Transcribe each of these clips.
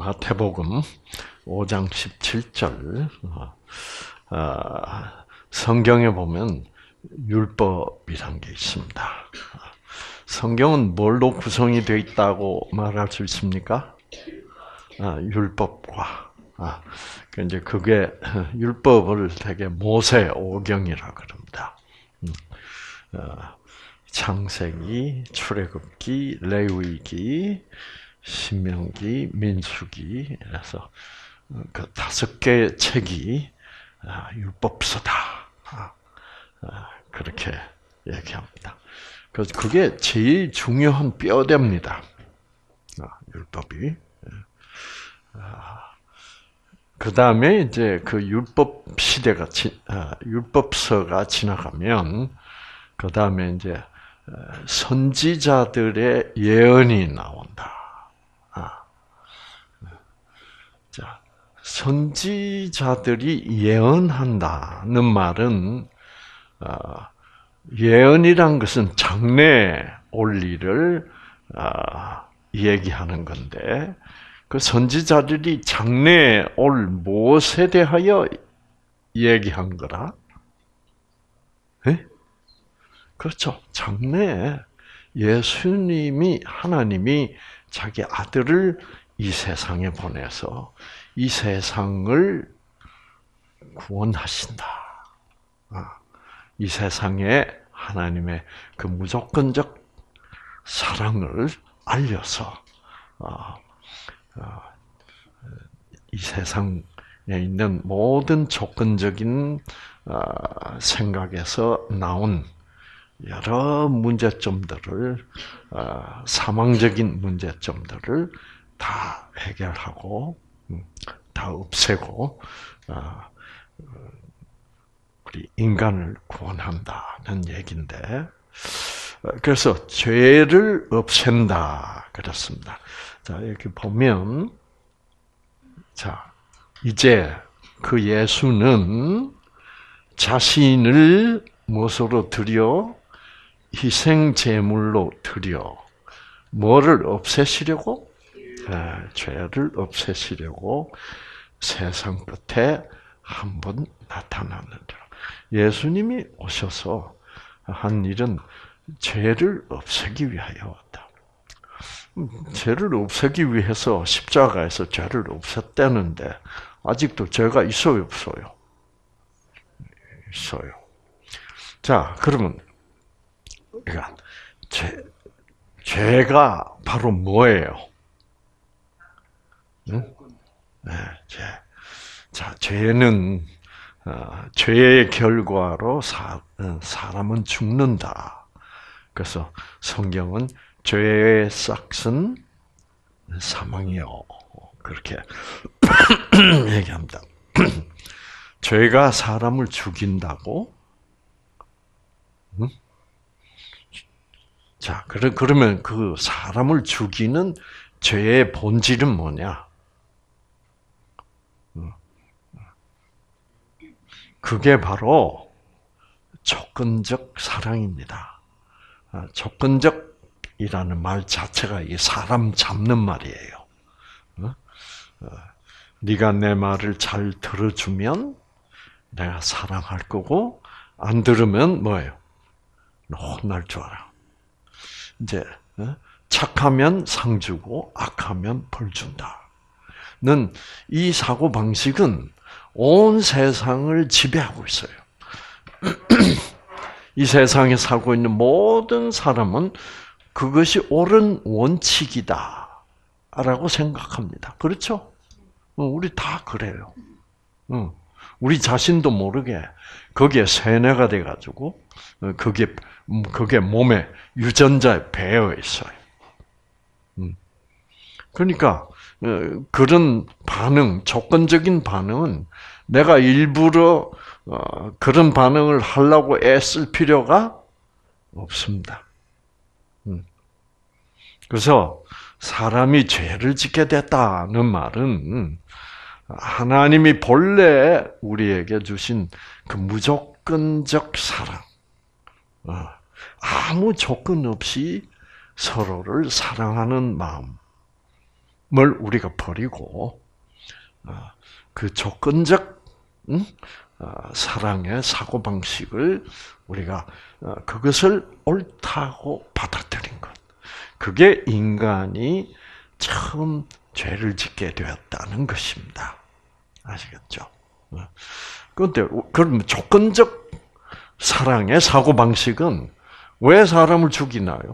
마태복음 5장 17절. 성경에 보면 율법이란 게 있습니다. 성경은 뭘로 구성이 되어 있다고 말할 수 있습니까? 율법과. 이제 그게 율법을 되게 모세 오경이라 그럽니다. 창세기, 출애굽기, 레위기, 신명기, 민수기, 그래서 그 5개의 책이 율법서다. 그렇게 얘기합니다. 그래서 그게 제일 중요한 뼈대입니다. 율법이. 그 다음에 이제 그 율법 시대가, 율법서가 지나가면, 그 다음에 이제 선지자들의 예언이 나온다. 자, 선지자들이 예언한다는 말은, 예언이란 것은 장래에 올 일을 얘기하는 건데, 그 선지자들이 장래에 올 무엇에 대하여 얘기한 거라? 네? 그렇죠. 장래에 예수님이, 하나님이 자기 아들을 이 세상에 보내서 이 세상을 구원하신다. 이 세상에 하나님의 그 무조건적 사랑을 알려서 이 세상에 있는 모든 조건적인 생각에서 나온 여러 문제점들을, 사망적인 문제점들을 다 해결하고 다 없애고 우리 인간을 구원한다는 얘기인데, 그래서 죄를 없앤다 그랬습니다. 자, 이렇게 보면, 자, 이제 그 예수는 자신을 무엇으로 드려? 희생 제물로 드려. 뭐를 없애시려고? 죄를 없애시려고 세상 끝에 한 번 나타나는다. 예수님이 오셔서 한 일은 죄를 없애기 위하여 왔다. 죄를 없애기 위해서 십자가에서 죄를 없앴다는데 아직도 죄가 있어요, 없어요? 있어요. 자, 그러면 그러니까 죄가 바로 뭐예요? 응? 네, 죄. 자, 죄는 죄의 결과로 사람은 죽는다. 그래서 성경은 죄의 싹은 사망이요. 그렇게 얘기합니다. 죄가 사람을 죽인다고? 응? 자, 그러면 그 사람을 죽이는 죄의 본질은 뭐냐? 그게 바로 조건적 사랑입니다. 조건적이라는 말 자체가 이 사람 잡는 말이에요. 네가 내 말을 잘 들어주면 내가 사랑할 거고, 안 들으면 뭐예요? 혼날 줄 알아. 이제 착하면 상 주고 악하면 벌 준다. 는 이 사고 방식은 온 세상을 지배하고 있어요. 이 세상에 살고 있는 모든 사람은 그것이 옳은 원칙이다라고 생각합니다. 그렇죠? 우리 다 그래요. 우리 자신도 모르게 거기에 세뇌가 돼가지고 그게 몸에 유전자에 배어 있어요. 그러니까 그런 반응, 조건적인 반응은 내가 일부러 그런 반응을 하려고 애쓸 필요가 없습니다. 그래서 사람이 죄를 짓게 됐다는 말은 하나님이 본래 우리에게 주신 그 무조건적 사랑, 아무 조건 없이 서로를 사랑하는 마음, 우리가 버리고 그 조건적 사랑의 사고 방식을 우리가 그것을 옳다고 받아들인 것. 그게 인간이 처음 죄를 짓게 되었다는 것입니다. 아시겠죠? 그런데 그럼 조건적 사랑의 사고 방식은 왜 사람을 죽이나요?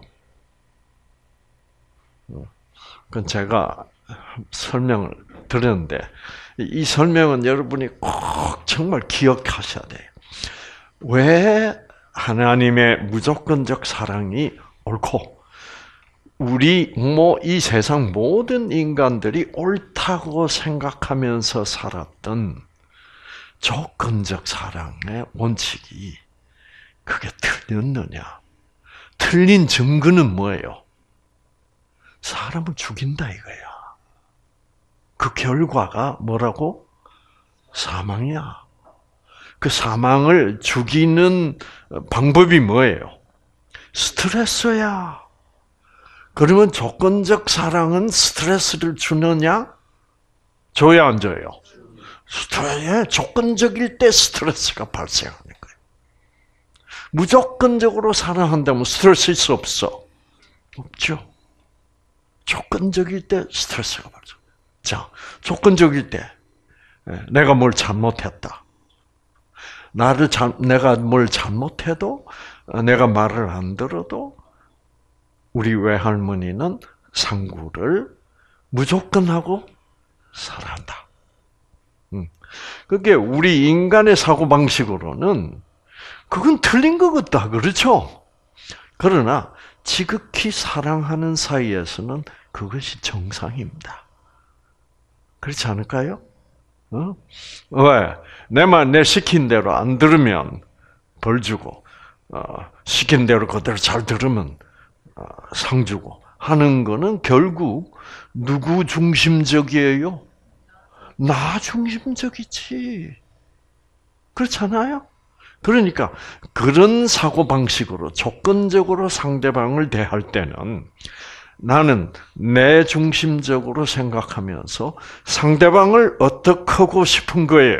그건 제가 설명을 드렸는데 이 설명은 여러분이 꼭 정말 기억하셔야 돼요. 왜 하나님의 무조건적 사랑이 옳고 이 세상 모든 인간들이 옳다고 생각하면서 살았던 조건적 사랑의 원칙이 그게 틀렸느냐? 틀린 증거는 뭐예요? 사람을 죽인다 이거야. 그 결과가 뭐라고? 사망이야. 그 사망을 죽이는 방법이 뭐예요? 스트레스야. 그러면 조건적 사랑은 스트레스를 주느냐? 줘야 안 줘요? 조건적일 때 스트레스가 발생하는 거예요. 무조건적으로 사랑한다면 스트레스 있을 수 없어? 없죠. 조건적일 때 스트레스가 발생. 자, 조건적일 때 내가 뭘 잘못했다. 내가 뭘 잘못해도 내가 말을 안 들어도 우리 외할머니는 상구를 무조건 하고 살아한다. 그게 우리 인간의 사고 방식으로는 그건 틀린 것 같다, 그렇죠? 그러나 지극히 사랑하는 사이에서는 그것이 정상입니다. 그렇지 않을까요? 왜? 내 시킨 대로 안 들으면 벌 주고, 시킨 대로 그대로 잘 들으면 상 주고 하는 거는 결국 누구 중심적이에요? 나 중심적이지. 그렇잖아요? 그러니까 그런 사고방식으로 조건적으로 상대방을 대할 때는 나는 내 중심적으로 생각하면서 상대방을 어떻게 하고 싶은 거예요?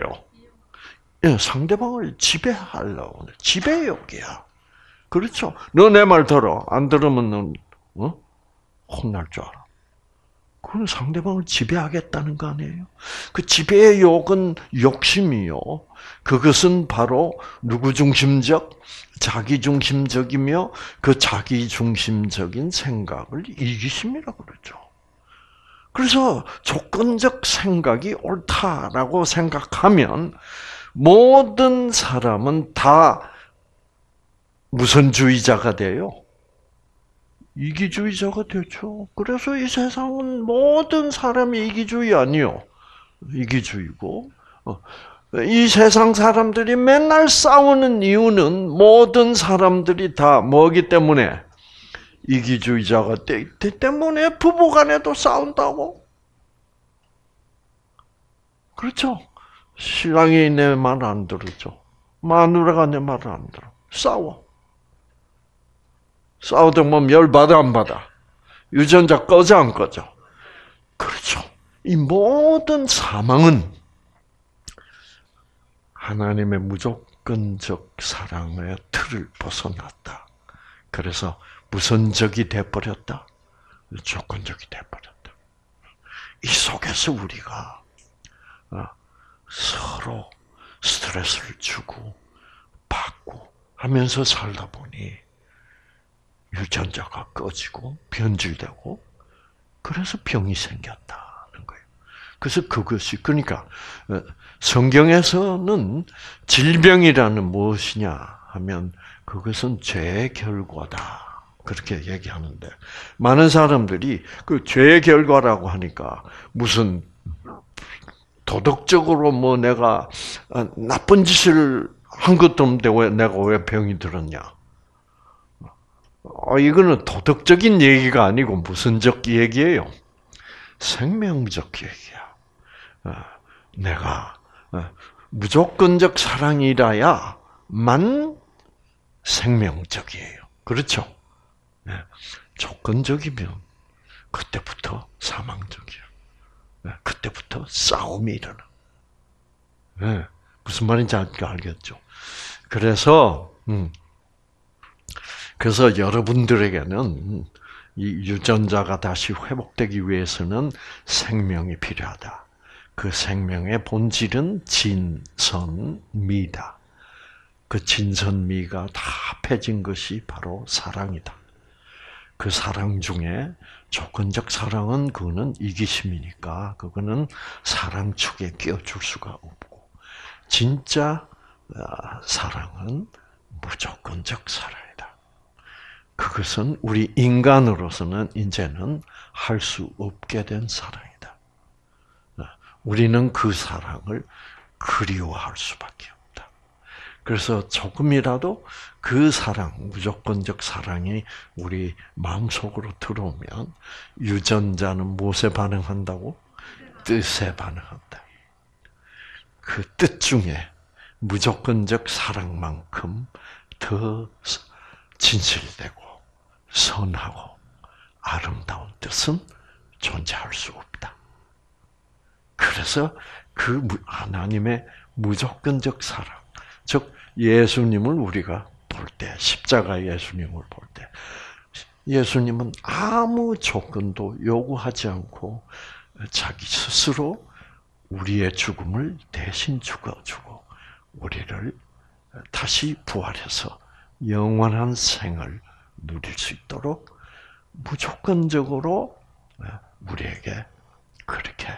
상대방을 지배하려고. 지배욕이야. 그렇죠? 너 내 말 들어. 안 들으면 넌 혼날 줄 알아. 그건 상대방을 지배하겠다는 거 아니에요? 그 지배의 욕은 욕심이요. 그것은 바로 누구 중심적? 자기 중심적이며 그 자기 중심적인 생각을 이기심이라고 그러죠. 그래서 조건적 생각이 옳다라고 생각하면 모든 사람은 다 무선주의자가 돼요. 이기주의자가 되죠. 그래서 이 세상은 모든 사람이 이기주의 아니요. 이기주의고 이 세상 사람들이 맨날 싸우는 이유는 모든 사람들이 다 뭐기 때문에 이기주의자가 되기 때문에 부부간에도 싸운다고. 그렇죠? 신랑이 내 말 안 들었죠. 마누라가 내 말을 안 들어. 싸워. 싸우다 보면 열받아 안 받아? 유전자 꺼져 안 꺼져? 그렇죠. 이 모든 사망은 하나님의 무조건적 사랑의 틀을 벗어났다. 그래서 무선적이 돼버렸다. 조건적이 돼버렸다. 이 속에서 우리가 서로 스트레스를 주고 받고 하면서 살다 보니 유전자가 꺼지고 변질되고 그래서 병이 생겼다는 거예요. 그래서 그러니까 성경에서는 질병이라는 무엇이냐 하면 그것은 죄의 결과다. 그렇게 얘기하는데 많은 사람들이 그 죄의 결과라고 하니까 무슨 도덕적으로 뭐 내가 나쁜 짓을 한 것도 없는데 내가 왜 병이 들었냐? 이거는 도덕적인 얘기가 아니고 무슨적 얘기예요? 생명적 얘기야. 내가 무조건적 사랑이라야만 생명적이에요. 그렇죠? 조건적이면 그때부터 사망적이야. 그때부터 싸움이 일어나. 무슨 말인지 알겠죠? 그래서 여러분들에게는 이 유전자가 다시 회복되기 위해서는 생명이 필요하다. 그 생명의 본질은 진선미다. 그 진선미가 다 합해진 것이 바로 사랑이다. 그 사랑 중에 조건적 사랑은 그거는 이기심이니까 그거는 사랑 축에 끼워줄 수가 없고, 진짜 사랑은 무조건적 사랑이다. 그것은 우리 인간으로서는 이제는 할 수 없게 된 사랑이다. 우리는 그 사랑을 그리워할 수밖에 없다. 그래서 조금이라도 그 사랑, 무조건적 사랑이 우리 마음속으로 들어오면 유전자는 무엇에 반응한다고? 뜻에 반응한다. 그 뜻 중에 무조건적 사랑만큼 더 진실되고 선하고 아름다운 뜻은 존재할 수 없다. 그래서 그 하나님의 무조건적 사랑, 즉 예수님을 우리가 볼 때, 십자가 예수님을 볼 때, 예수님은 아무 조건도 요구하지 않고 자기 스스로 우리의 죽음을 대신 죽어주고 우리를 다시 부활해서 영원한 생을 누릴 수 있도록 무조건적으로 우리에게 그렇게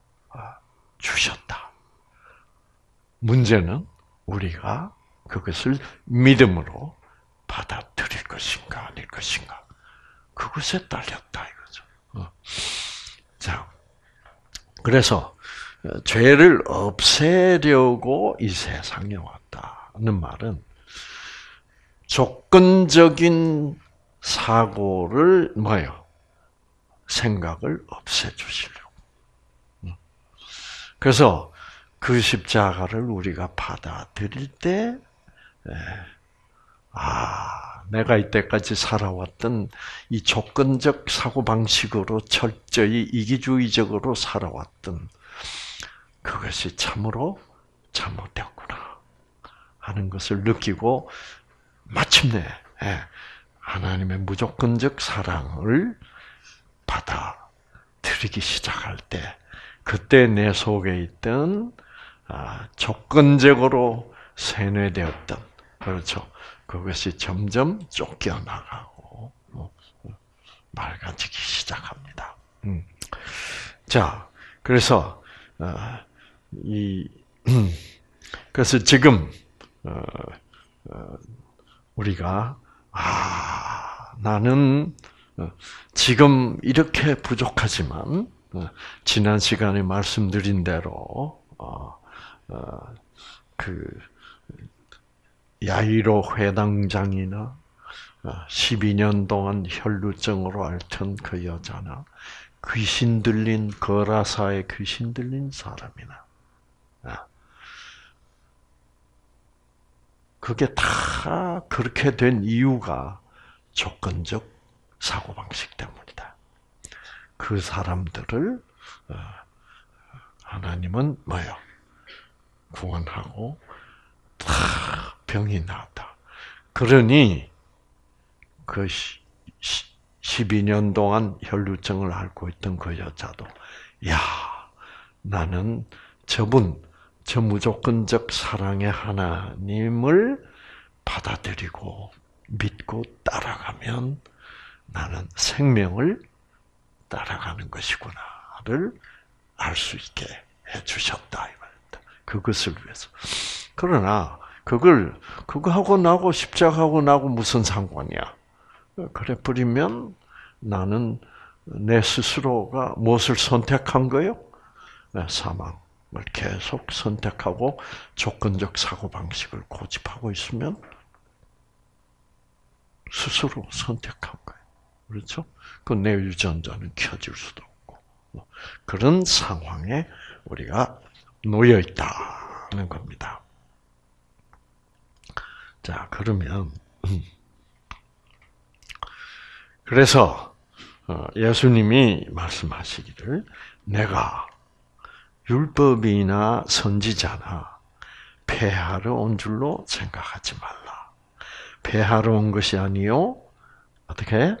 주셨다. 문제는 우리가 그것을 믿음으로 받아들일 것인가 아닐 것인가, 그것에 딸렸다 이거죠. 자, 그래서 죄를 없애려고 이 세상에 왔다는 말은 조건적인 사고를 생각을 없애주시려고. 그래서 그 십자가를 우리가 받아들일 때, 내가 이때까지 살아왔던 이 조건적 사고방식으로 철저히 이기주의적으로 살아왔던 그것이 참으로 잘못되었구나 하는 것을 느끼고 마침내 하나님의 무조건적 사랑을 받아들이기 시작할 때, 그때 내 속에 있던 조건적으로 세뇌되었던, 그렇죠, 그것이 점점 쫓겨나가고 맑아지기 시작합니다. 자, 그래서 그래서 지금 우리가 나는 지금 이렇게 부족하지만 지난 시간에 말씀드린 대로 그 야이로 회당장이나 12년 동안 혈루증으로 앓던 그 여자나 귀신 들린 거라사에 귀신 들린 사람이나 그게 다 그렇게 된 이유가 조건적 사고방식 때문이다. 그 사람들을 하나님은 구원하고 다 병이 나았다. 그러니 그 12년 동안 혈루증을 앓고 있던 그 여자도 나는 저 무조건적 사랑의 하나님을 받아들이고 믿고 따라가면 나는 생명을 따라가는 것이구나를 알 수 있게 해주셨다 이 말입니다. 그것을 위해서. 그러나 그거 하고 나고 십자가하고 나고 무슨 상관이야? 그래 버리면 나는 내 스스로가 무엇을 선택한 거요? 사망을 계속 선택하고 조건적 사고방식을 고집하고 있으면 스스로 선택한 거예요. 그렇죠? 그 내 유전자는 켜질 수도 없고. 그런 상황에 우리가 놓여 있다는 겁니다. 자, 그러면 그래서 예수님이 말씀하시기를 내가 율법이나 선지자나 폐하러 온 줄로 생각하지 말라. 폐하러 온 것이 아니요 어떻게?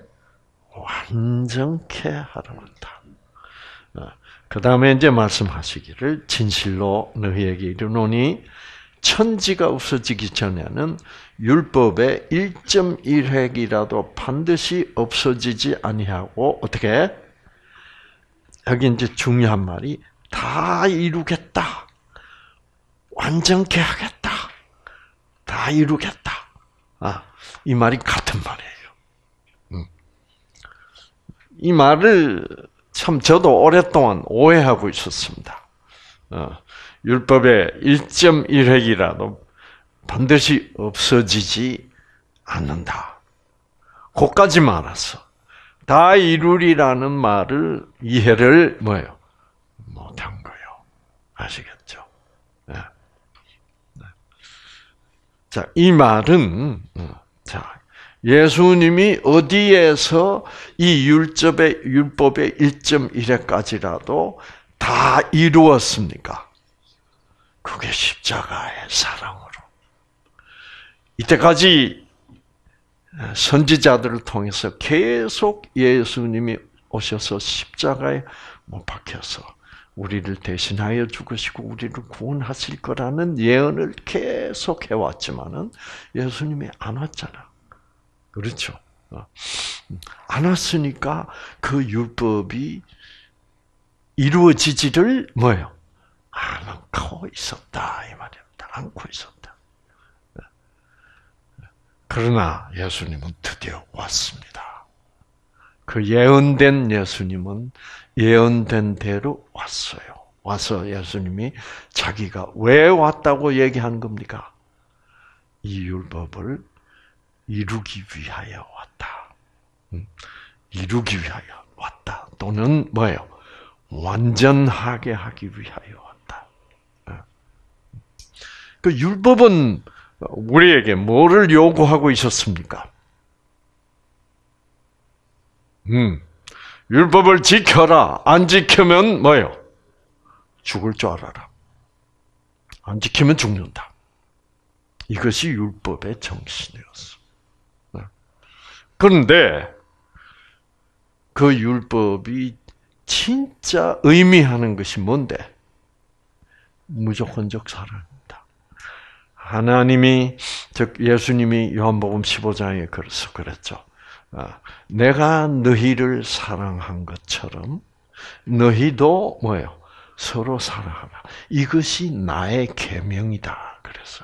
완전케 하러 온다. 그 다음에 이제 말씀하시기를 진실로 너희에게 이르노니 천지가 없어지기 전에는 율법의 1.1획이라도 반드시 없어지지 아니하고 어떻게? 여기 이제 중요한 말이 다 이루겠다. 완전케 하겠다. 다 이루겠다. 이 말이 같은 말이에요. 이 말을 참 저도 오랫동안 오해하고 있었습니다. 율법의 1.1획이라도 반드시 없어지지 않는다. 그까지만 알았어. 다 이루리라는 말을 이해를 뭐예요? 못한 거예요. 아시겠죠? 네. 자, 이 말은 예수님이 어디에서 이 율법의 1.1회까지라도 다 이루었습니까? 그게 십자가의 사랑으로. 이때까지 선지자들을 통해서 계속 예수님이 오셔서 십자가에 못 박혀서 우리를 대신하여 죽으시고 우리를 구원하실 거라는 예언을 계속 해왔지만은 예수님이 안 왔잖아. 그렇죠? 안 왔으니까 그 율법이 이루어지지를 뭐예요? 않고 있었다 이 말입니다. 않고 있었다. 그러나 예수님은 드디어 왔습니다. 그 예언된 예수님은 예언된 대로 왔어요. 와서 예수님이 자기가 왜 왔다고 얘기한 겁니까? 이 율법을 이루기 위하여 왔다. 이루기 위하여 왔다. 또는 뭐예요? 완전하게 하기 위하여 왔다. 그 율법은 우리에게 뭐를 요구하고 있었습니까? 율법을 지켜라. 안 지키면 뭐예요? 죽을 줄 알아라. 안 지키면 죽는다. 이것이 율법의 정신이었어. 그런데 그 율법이 진짜 의미하는 것이 뭔데? 무조건적 사랑입니다. 하나님이, 즉 예수님이 요한복음 15장에 그래서 그랬죠. 내가 너희를 사랑한 것처럼 너희도 뭐예요? 서로 사랑하라. 이것이 나의 계명이다. 그랬어요.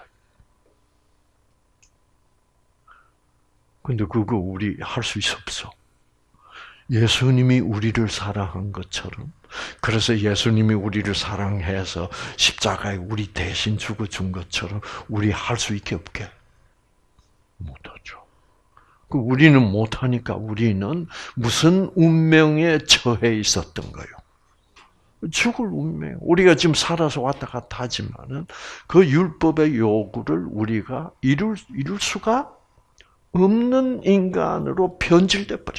근데 그거 우리 할 수 있어 없어? 예수님이 우리를 사랑한 것처럼, 그래서 예수님이 우리를 사랑해서 십자가에 우리 대신 죽어준 것처럼 우리 할 수 있게 없게? 못하죠. 우리는 못하니까 우리는 무슨 운명에 처해 있었던 거예요? 죽을 운명. 우리가 지금 살아서 왔다 갔다 하지만은 그 율법의 요구를 우리가 이룰 수가 없는 인간으로 변질돼 버린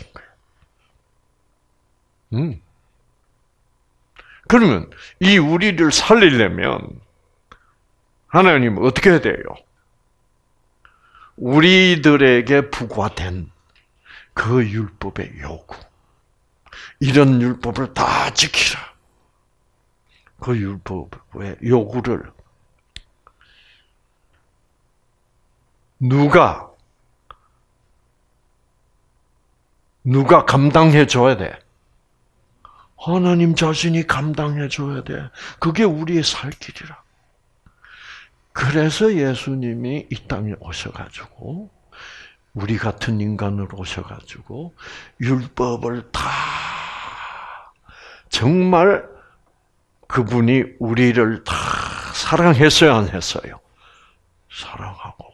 거예요. 그러면 이 우리를 살리려면 하나님은 어떻게 해야 돼요? 우리들에게 부과된 그 율법의 요구, 이런 율법을 다 지키라. 그 율법의 요구를 누가 감당해 줘야 돼? 하나님 자신이 감당해 줘야 돼. 그게 우리의 살 길이라. 그래서 예수님이 이 땅에 오셔가지고 우리 같은 인간으로 오셔가지고 율법을 다 정말 그분이 우리를 다 사랑했어요, 안 했어요? 사랑하고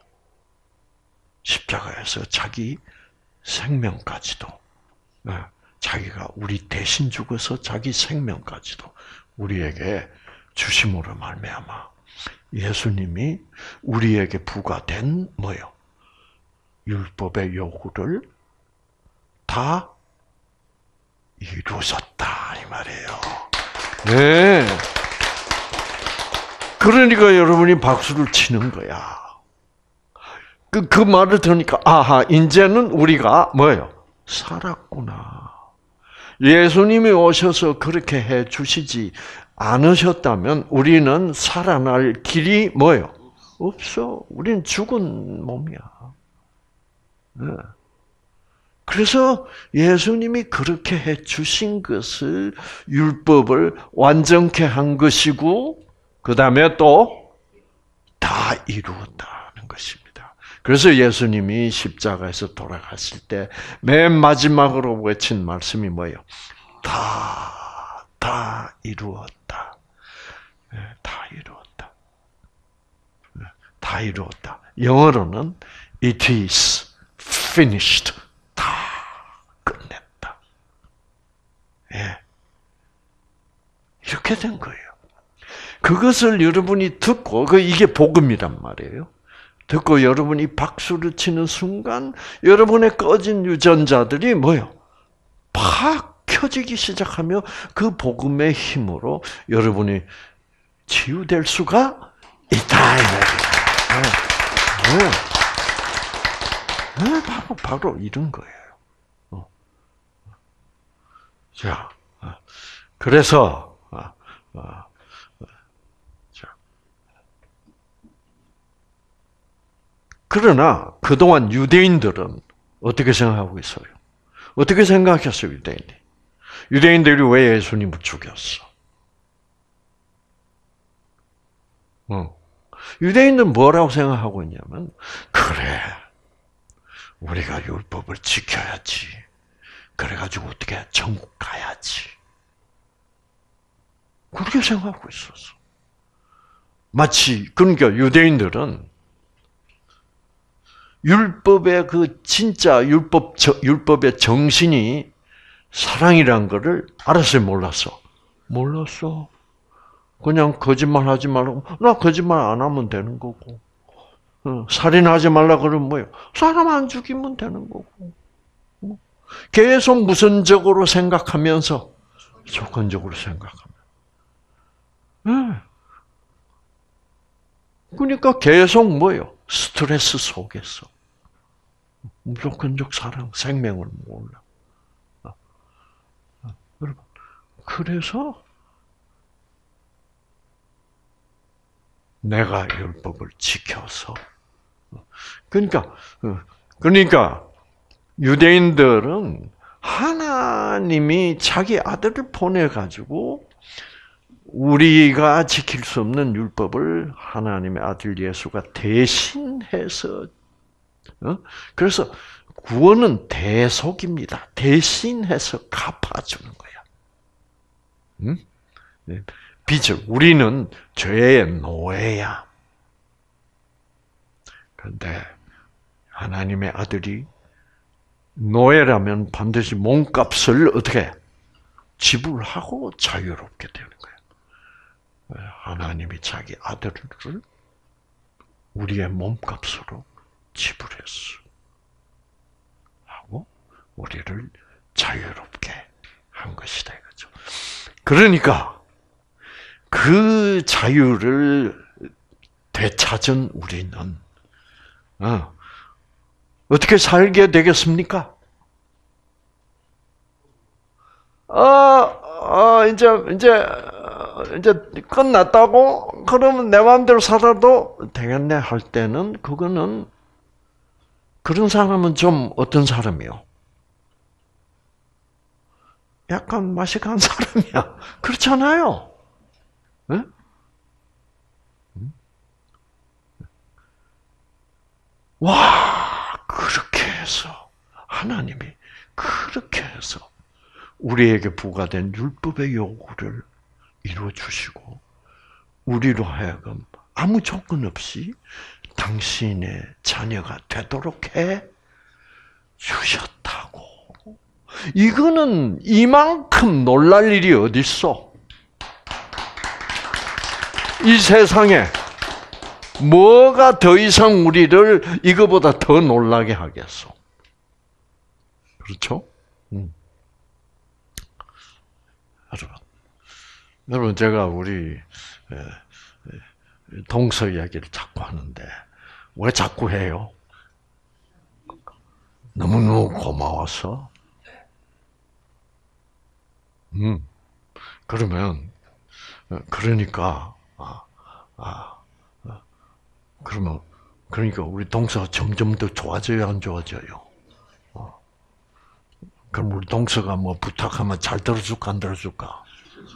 십자가에서 자기 생명까지도, 자기가 우리 대신 죽어서 자기 생명까지도 우리에게 주심으로 말미암아 예수님이 우리에게 부과된 뭐요? 율법의 요구를 다 이루셨다 이 말이에요. 네. 그러니까 여러분이 박수를 치는 거야. 그 말을 들으니까, 아하, 이제는 우리가 뭐예요? 살았구나. 예수님이 오셔서 그렇게 해 주시지 않으셨다면 우리는 살아날 길이 뭐예요? 없어. 우리는 죽은 몸이야. 네. 그래서 예수님이 그렇게 해 주신 것을 율법을 완전케 한 것이고 그 다음에 또 다 이루었다는 것입니다. 그래서 예수님이 십자가에서 돌아갔을 때 맨 마지막으로 외친 말씀이 뭐예요? 다 이루었다. 다 이루었다. 다 이루었다. 영어로는 it is finished. 다 끝냈다. 예. 이렇게 된 거예요. 그것을 여러분이 듣고, 이게 복음이란 말이에요. 듣고 여러분이 박수를 치는 순간 여러분의 꺼진 유전자들이 뭐예요? 팍 켜지기 시작하며 그 복음의 힘으로 여러분이 치유될 수가 있다. 바로 이런 거예요. 자, 그래서 그러나 그동안 유대인들은 어떻게 생각하고 있어요? 어떻게 생각했어요, 유대인이? 유대인들이 왜 예수님을 죽였어? 유대인들은 뭐라고 생각하고 있냐면, 그래, 우리가 율법을 지켜야지. 그래가지고 어떻게 천국 가야지. 그렇게 생각하고 있었어. 마치, 그러니까 유대인들은 율법의 진짜 율법의 정신이 사랑이란 거를 알았어요, 몰랐어? 몰랐어. 그냥 거짓말 하지 말라고, 나 거짓말 안 하면 되는 거고. 살인하지 말라 그러면 뭐예요? 사람 안 죽이면 되는 거고. 계속 무선적으로 생각하면서 조건적으로 생각하면. 그러니까 계속 뭐예요? 스트레스 속에서. 무조건적 사랑, 생명을 몰라. 여러분, 그래서 내가 율법을 지켜서 그러니까 유대인들은 하나님이 자기 아들을 보내 가지고 우리가 지킬 수 없는 율법을 하나님의 아들 예수가 대신해서 그래서 구원은 대속입니다. 대신해서 갚아주는 거야. 빚을 우리는 죄의 노예야. 그런데 하나님의 아들이 노예라면 반드시 몸값을 어떻게 지불하고 자유롭게 되는 거예요. 하나님이 자기 아들을 우리의 몸값으로 지불했어. 하고 우리를 자유롭게 한 것이다 이거죠. 그러니까 그 자유를 되찾은 우리는 어떻게 살게 되겠습니까? 이제 끝났다고? 그러면 내 마음대로 살아도 되겠네 할 때는 그거는 그런 사람은 좀 어떤 사람이요? 약간 맛이 간 사람이야. 그렇잖아요. 네? 와, 그렇게 해서 하나님이 그렇게 해서 우리에게 부과된 율법의 요구를 이루어 주시고 우리로 하여금 아무 조건 없이 당신의 자녀가 되도록 해 주셨다고. 이거는 이만큼 놀랄 일이 어디 있어? 이 세상에 뭐가 더 이상 우리를 이거보다 더 놀라게 하겠어? 그렇죠? 여러분 제가 우리 동서 이야기를 자꾸 하는데 왜 자꾸 해요? 너무너무 고마워서. 그러면 그러니까 그러면 그러니까 우리 동서가 점점 더 좋아져요, 안 좋아져요? 그럼 우리 동서가 뭐 부탁하면 잘 들어줄까, 안 들어줄까?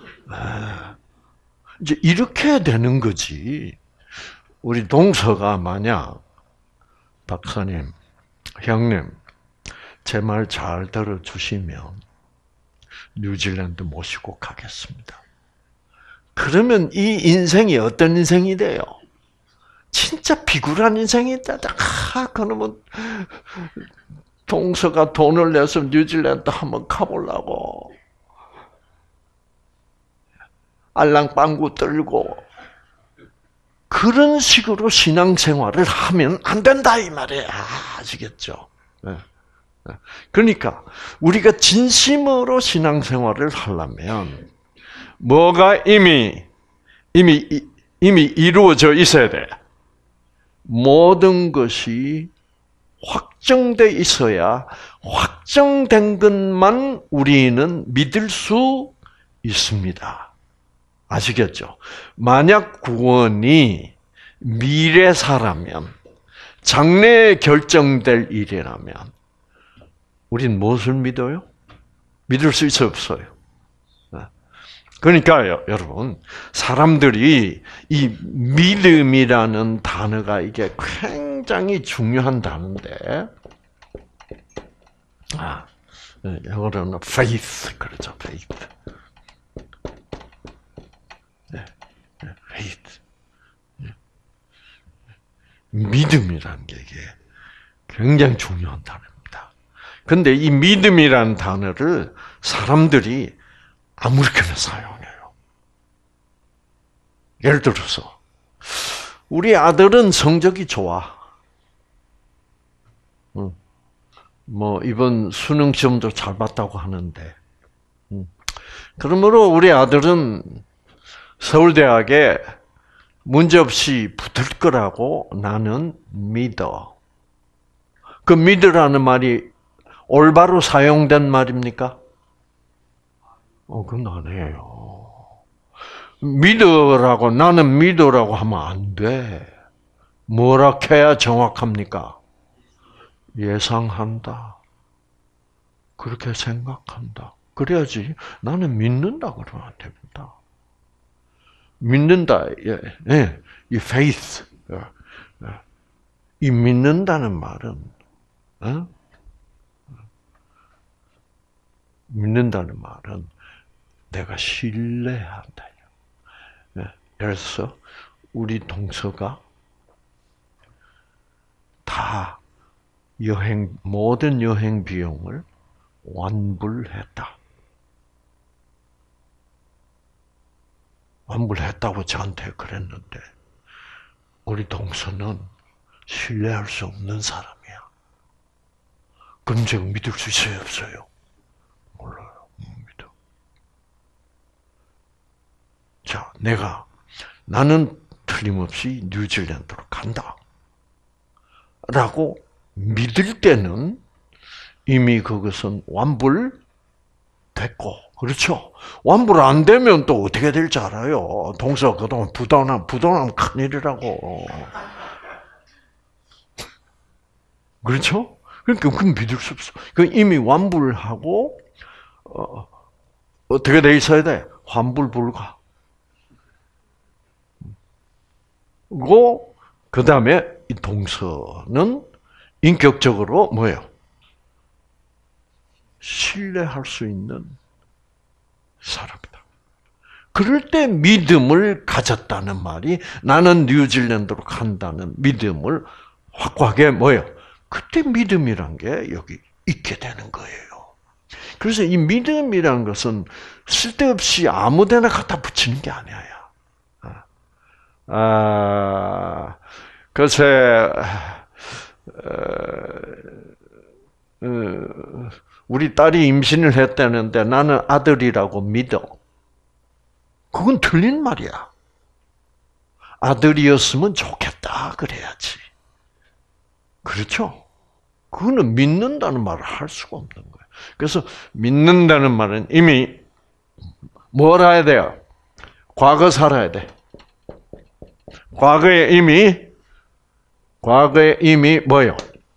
이제 이렇게 되는 거지. 우리 동서가 만약 박사님, 형님, 제 말 잘 들어주시면 뉴질랜드 모시고 가겠습니다. 그러면 이 인생이 어떤 인생이 돼요? 진짜 비굴한 인생이 있다. 그러면 동서가 돈을 내서 뉴질랜드 한번 가보려고 알랑방구 떨고 그런 식으로 신앙생활을 하면 안 된다 이 말이에요. 아시겠죠? 그러니까 우리가 진심으로 신앙생활을 하려면 뭐가 이미 이루어져 있어야 돼. 모든 것이 확정돼 있어야 확정된 것만 우리는 믿을 수 있습니다. 아시겠죠? 만약 구원이 미래사라면, 장래에 결정될 일이라면 우린 무엇을 믿어요? 믿을 수 있어요, 없어요? 그러니까요, 여러분, 사람들이 이 믿음이라는 단어가 이게 굉장히 중요한 단어인데, 영어로는 faith 그러죠, faith. faith. 믿음이라는 게 이게 굉장히 중요한 단어입니다. 근데 이 믿음이라는 단어를 사람들이 아무렇게나 사용해요. 예를 들어서 우리 아들은 성적이 좋아. 뭐 이번 수능 시험도 잘 봤다고 하는데, 그러므로 우리 아들은 서울대학에 문제없이 붙을 거라고 나는 믿어. 그 믿으라는 말이 올바로 사용된 말입니까? 그건 아니에요. 믿으라고, 나는 믿으라고 하면 안 돼. 뭐라 해야 정확합니까? 예상한다. 그렇게 생각한다. 그래야지 나는 믿는다 그러면 됩니다. 믿는다. 이 faith. 이 믿는다는 말은, 믿는다는 말은 내가 신뢰한다. 그래서 우리 동서가 다 모든 여행 비용을 완불했다. 완불했다고 저한테 그랬는데, 우리 동서는 신뢰할 수 없는 사람이야. 그럼 제가 믿을 수 있어요, 없어요? 몰라요. 못 믿어. 자, 나는 틀림없이 뉴질랜드로 간다. 라고 믿을 때는 이미 그것은 완불됐고, 그렇죠? 완불 안 되면 또 어떻게 될지 알아요. 동서 그동안 부도나면 큰일이라고. 그렇죠? 그러니까 그건 믿을 수 없어. 그 이미 완불하고, 어떻게 돼 있어야 돼? 환불 불가. 그 다음에 이 동서는 인격적으로 뭐예요? 신뢰할 수 있는 사람이다. 그럴 때 믿음을 가졌다는 말이, 나는 뉴질랜드로 간다는 믿음을 확고하게 뭐예요? 그때 믿음이란 게 여기 있게 되는 거예요. 그래서 이 믿음이란 것은 쓸데없이 아무데나 갖다 붙이는 게 아니야. 글쎄, 우리 딸이 임신을 했다는데 나는 아들이라고 믿어. 그건 틀린 말이야. 아들이었으면 좋겠다 그래야지. 그렇죠? 그거는 믿는다는 말을 할 수가 없는 거예요. 그래서 믿는다는 말은 이미 뭘 해야 돼요? 과거 살아야 돼. 과거에 이미 뭐요?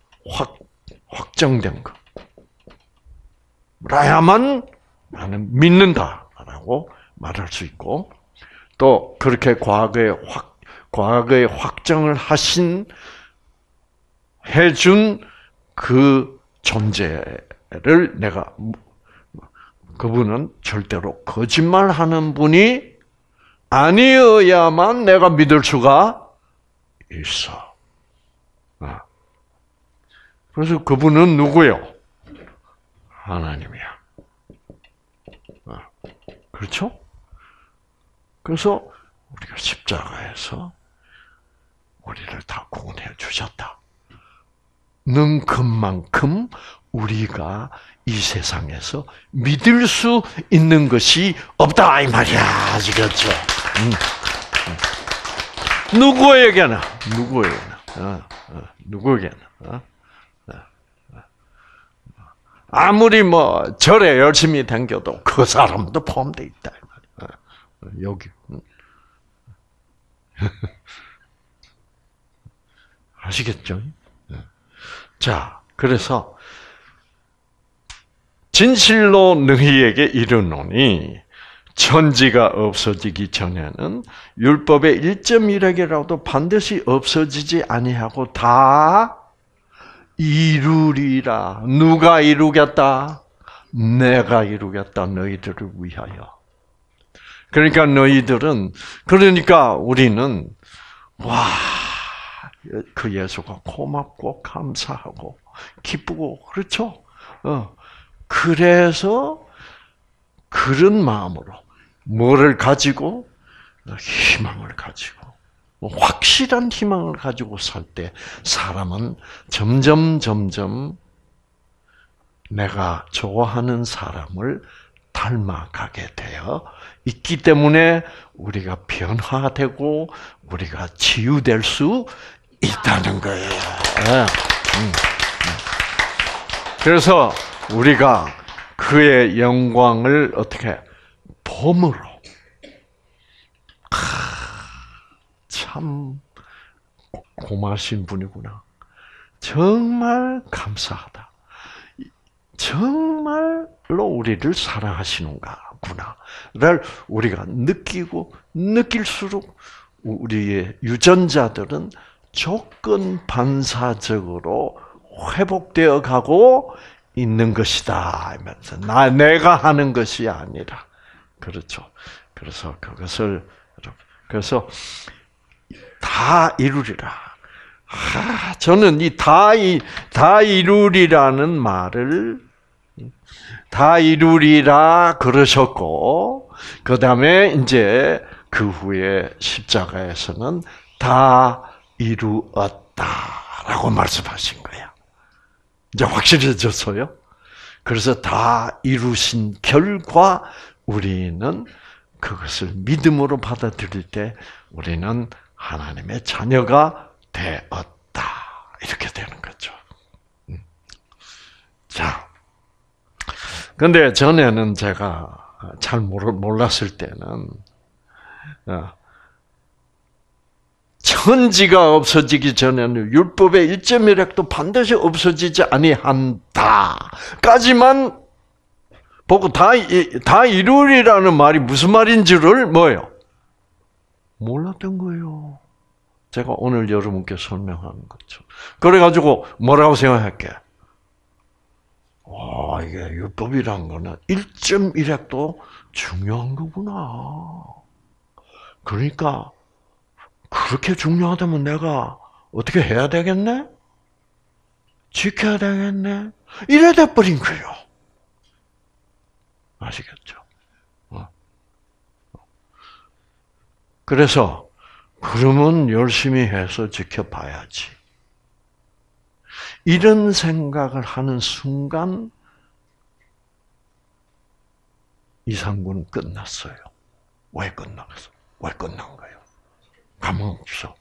확정된 거. 라야만 나는 믿는다라고 말할 수 있고, 또 그렇게 과거에 확정을 해준 그 존재를 내가, 그분은 절대로 거짓말하는 분이 아니어야만 내가 믿을 수가 있어. 그래서 그분은 누구요? 하나님이야. 그렇죠? 그래서 우리가 십자가에서 우리를 다 구원해 주셨다. 는 그만큼 우리가 이 세상에서 믿을 수 있는 것이 없다 이 말이야. 아시겠죠? 누구에게나. 아무리 뭐 절에 열심히 다녀도 그 사람도 포함되어 있다. 여기. 아시겠죠? 자, 그래서 진실로 너희에게 이르노니 천지가 없어지기 전에는 율법의 1.1획이라도 반드시 없어지지 아니하고 다 이루리라. 누가 이루겠다? 내가 이루겠다. 너희들을 위하여. 그러니까 우리는 와, 그 예수가 고맙고 감사하고 기쁘고 그렇죠? 그래서 그런 마음으로 뭐를 가지고 희망을 가지고 확실한 희망을 가지고 살 때 사람은 점점 내가 좋아하는 사람을 닮아가게 되어 있기 때문에 우리가 변화되고 우리가 치유될 수 있다는 거예요. 그래서 우리가 그의 영광을 어떻게 봄으로 참 고마우신 분이구나. 정말 감사하다. 정말로 우리를 사랑하시는구나를 우리가 느끼고 느낄수록 우리의 유전자들은 조건 반사적으로 회복되어 가고 있는 것이다 하면서 내가 하는 것이 아니라 그렇죠. 그래서 그래서 다 이루리라. 저는 이 다 이루리라는 말을 다 이루리라 그러셨고 그 다음에 이제 그 후에 십자가에서는 다 이루었다라고 말씀하신 거야. 이제 확실해졌어요. 그래서 다 이루신 결과 우리는 그것을 믿음으로 받아들일 때 우리는 하나님의 자녀가 되었다. 이렇게 되는 거죠. 자, 근데 전에는 제가 잘 몰랐을 때는 천지가 없어지기 전에는 율법의 1.1획도 반드시 없어지지 아니한다까지만 보고 다 이루리라는 말이 무슨 말인지를 몰랐던 거예요. 제가 오늘 여러분께 설명하는 거죠. 그래가지고 뭐라고 생각할게? 와, 이게 율법이란 거는 1.1획도 중요한 거구나. 그러니까 그렇게 중요하다면 내가 어떻게 해야 되겠네? 지켜야 되겠네? 이래 돼버린 거예요. 아시겠죠? 그래서 그러면 열심히 해서 지켜봐야지. 이런 생각을 하는 순간 이상구는 끝났어요. 왜 끝난 거예요? 가망 없어.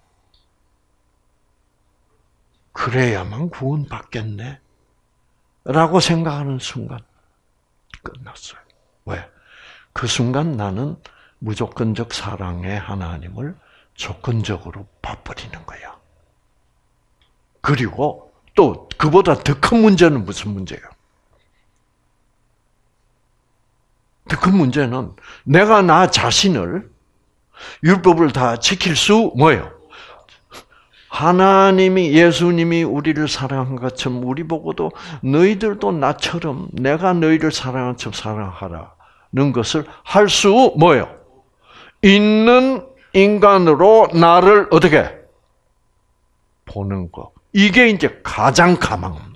그래야만 구원받겠네. 라고 생각하는 순간 끝났어요. 왜? 그 순간 나는 무조건적 사랑의 하나님을 조건적으로 봐버리는 거야. 그리고 또 그보다 더 큰 문제는 무슨 문제예요? 더 큰 문제는 내가 나 자신을 율법을 다 지킬 수 뭐예요? 하나님이 예수님이 우리를 사랑한 것처럼 우리 보고도 너희들도 나처럼 내가 너희를 사랑한 것처럼 사랑하라는 것을 할 수 뭐예요? 있는 인간으로 나를 어떻게 보는 거. 이게 이제 가장 가망 없는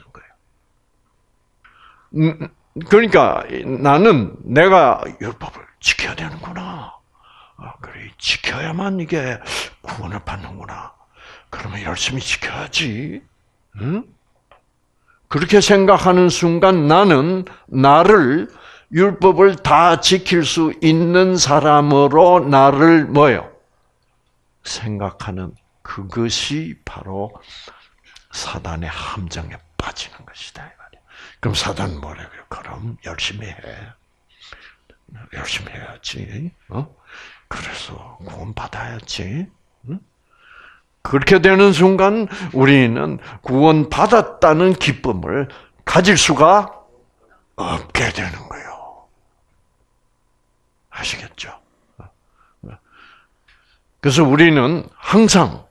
거예요. 그러니까 나는 내가 율법을 지켜야 되는구나. 그래, 지켜야만 이게 구원을 받는구나. 그러면 열심히 지켜야지. 응? 그렇게 생각하는 순간 나는 나를 율법을 다 지킬 수 있는 사람으로 나를 뭐예요? 생각하는 그것이 바로 사단의 함정에 빠지는 것이다. 그럼 사단은 뭐래요? 그럼 열심히 해. 열심히 해야지. 그래서 구원 받아야지. 그렇게 되는 순간 우리는 구원 받았다는 기쁨을 가질 수가 없게 되는 거예요. 아시겠죠? 그래서 우리는 항상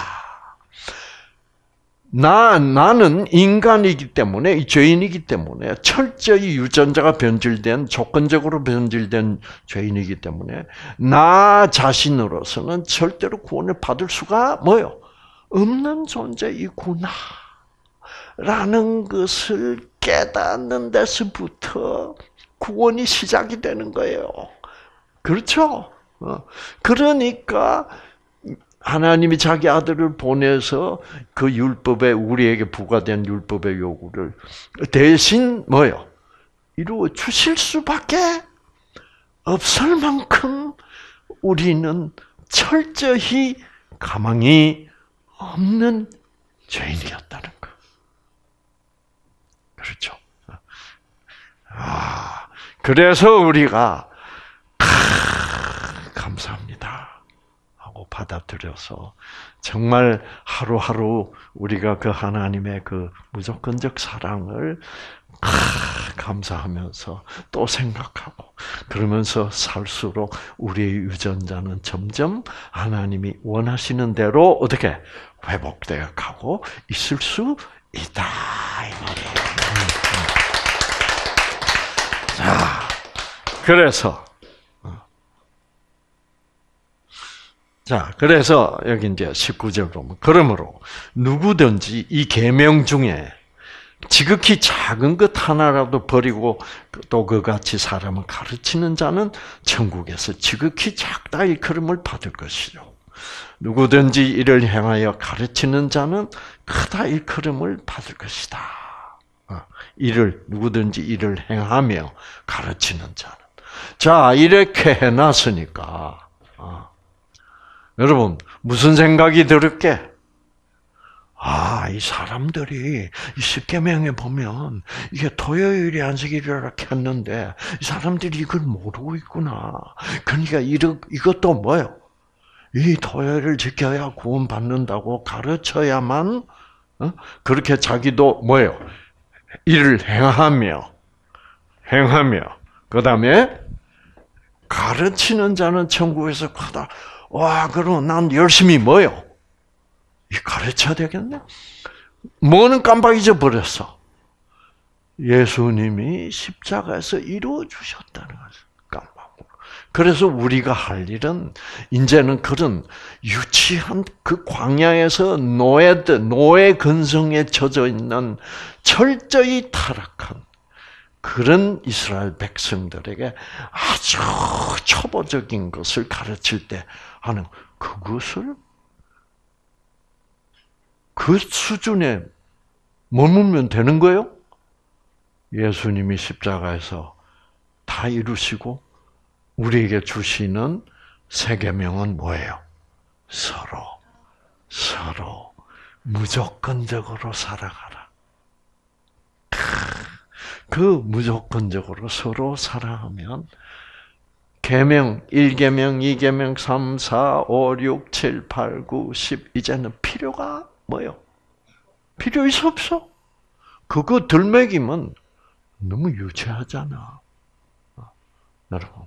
나는 인간이기 때문에, 죄인이기 때문에, 철저히 유전자가 변질된, 조건적으로 변질된 죄인이기 때문에, 나 자신으로서는 절대로 구원을 받을 수가 뭐요? 없는 존재이구나. 라는 것을 깨닫는 데서부터 구원이 시작이 되는 거예요. 그렇죠? 그러니까, 하나님이 자기 아들을 보내서 그 율법에 우리에게 부과된 율법의 요구를 대신 뭐요? 이루어 주실 수밖에 없을 만큼 우리는 철저히 가망이 없는 죄인이었다는 거. 그렇죠? 그래서 우리가 감사합니다. 받아들여서 정말 하루하루 우리가 그 하나님의 그 무조건적 사랑을 감사하면서 또 생각하고 그러면서 살수록 우리의 유전자는 점점 하나님이 원하시는 대로 어떻게 회복되어 가고 있을 수 있다. 이 말이에요. 자, 그래서 여기 이제 19절 보면 그러므로 누구든지 이 계명 중에 지극히 작은 것 하나라도 버리고 또 그같이 사람을 가르치는 자는 천국에서 지극히 작다 일컬음을 받을 것이요. 누구든지 이를 행하여 가르치는 자는 크다 일컬음을 받을 것이다. 누구든지 이를 행하며 가르치는 자는. 자, 이렇게 해놨으니까 여러분, 무슨 생각이 들었게? 이 사람들이 이 십계명에 보면 이게 토요일이 안식일이라 했는데 이 사람들이 이걸 모르고 있구나. 그러니까 이것도 뭐예요? 이 토요일을 지켜야 구원받는다고 가르쳐야만 그렇게 자기도 뭐예요? 일을 행하며 그 다음에 가르치는 자는 천국에서 크다. 그럼 난 열심히 뭐요? 가르쳐야 되겠네? 뭐는 깜빡 잊어버렸어? 예수님이 십자가에서 이루어 주셨다는 것을 깜빡. 그래서 우리가 할 일은 이제는 그런 유치한 그 광야에서 노예 근성에 젖어 있는 철저히 타락한 그런 이스라엘 백성들에게 아주 초보적인 것을 가르칠 때 하는 그것을 그 수준에 머물면 되는 거예요? 예수님이 십자가에서 다 이루시고 우리에게 주시는 새 계명은 뭐예요? 서로 무조건적으로 사랑하라. 그 무조건적으로 서로 사랑하면 계명 1계명, 2계명, 3, 4, 5, 6, 7, 8, 9, 10 이제는 필요가 뭐요? 필요 있어 없어? 그거 덜 먹이면 너무 유치하잖아. 여러분,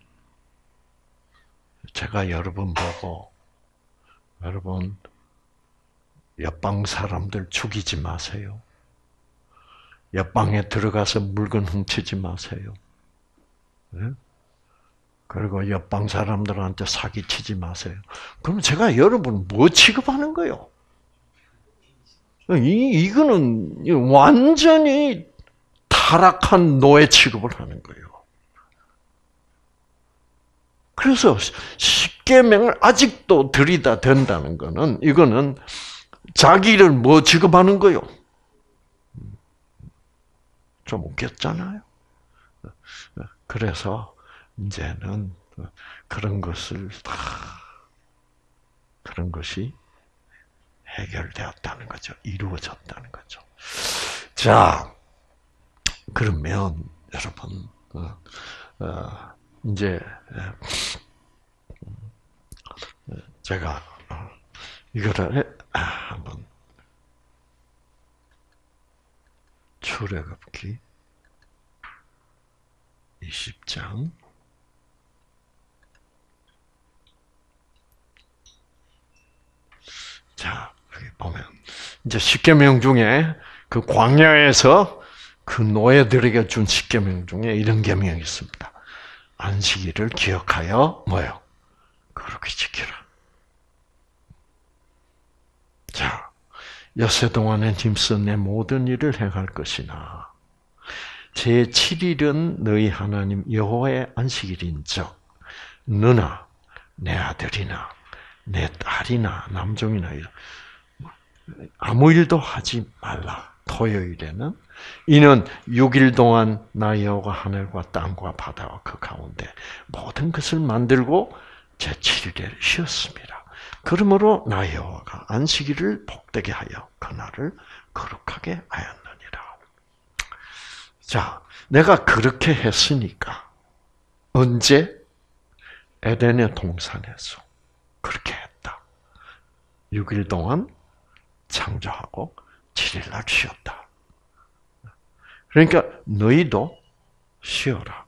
제가 여러분 보고 여러분 옆방 사람들 죽이지 마세요. 옆방에 들어가서 물건 훔치지 마세요. 네? 그리고 옆방 사람들한테 사기치지 마세요. 그럼 제가 여러분 뭐 취급하는 거요? 이거는 완전히 타락한 노예 취급을 하는 거예요. 그래서 십계명을 아직도 들이다 댄다는 거는 이거는 자기를 뭐 취급하는 거요? 좀 웃겼잖아요. 그래서 이제는 그런 것을 그런 것이 해결되었다는 거죠. 이루어졌다는 거죠. 자, 그러면 여러분 이제 제가 이거를 한번 출애굽기 20장 자, 여기 보면 이제 십계명 중에 그 광야에서 그 노예들에게 준 십계명 중에 이런 계명이 있습니다. 안식일을 기억하여 뭐요? 그렇게 지키라. 자, 엿새 동안에 힘써 내 모든 일을 행할 것이나 제 7일은 너희 하나님 여호와의 안식일인즉 너나 내 아들이나 내 딸이나 남종이나 아무 일도 하지 말라. 토요일에는 이는 6일 동안 나 여호와가 하늘과 땅과 바다와 그 가운데 모든 것을 만들고 제 7일에 쉬었습니다. 그러므로 나 여호와가 안식일을 복되게 하여 그날을 거룩하게 하였느니라. 자, 내가 그렇게 했으니까 언제? 에덴의 동산에서 그렇게 했다. 6일 동안 창조하고 7일 날 쉬었다. 그러니까 너희도 쉬어라.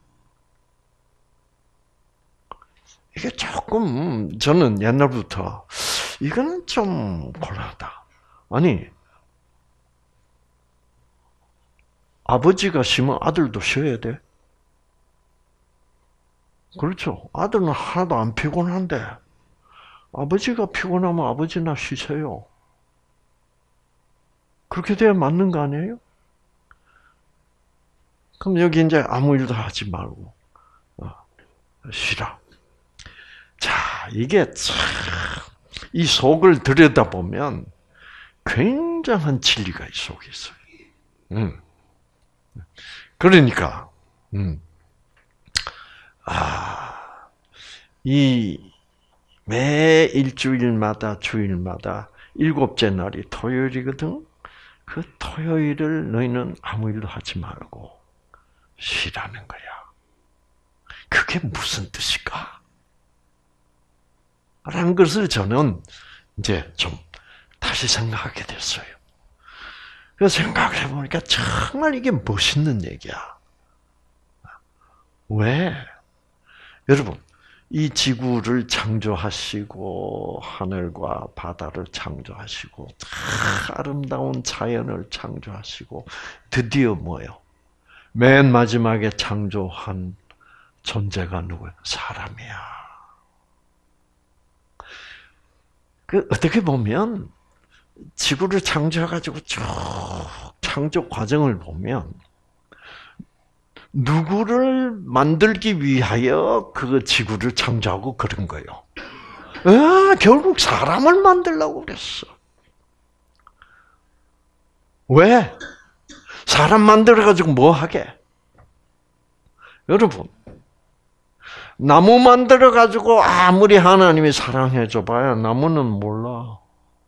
이게 조금 저는 옛날부터 이거는 좀 곤란하다. 아니 아버지가 쉬면 아들도 쉬어야 돼. 그렇죠. 아들은 하나도 안 피곤한데 아버지가 피곤하면 아버지나 쉬세요. 그렇게 돼야 맞는 거 아니에요? 그럼 여기 이제 아무 일도 하지 말고 쉬라. 자, 이게 참 이 속을 들여다보면 굉장한 진리가 이 속에 있어요. 그러니까 이 매 일주일마다 주일마다 7째 날이 토요일이거든. 그 토요일을 너희는 아무 일도 하지 말고 쉬라는 거야. 그게 무슨 뜻일까? 라는 것을 저는 이제 좀 다시 생각하게 됐어요. 그래서 생각을 해보니까 정말 이게 멋있는 얘기야. 왜? 여러분, 이 지구를 창조하시고 하늘과 바다를 창조하시고 아름다운 자연을 창조하시고 드디어 뭐요? 맨 마지막에 창조한 존재가 누구야? 사람이야. 그 어떻게 보면 지구를 창조해가지고 쭉 창조 과정을 보면 누구를 만들기 위하여 그 지구를 창조하고 그런 거예요. 결국 사람을 만들려고 그랬어. 왜? 사람 만들어가지고 뭐 하게? 여러분, 나무 만들어 가지고 아무리 하나님이 사랑해 줘봐야 나무는 몰라.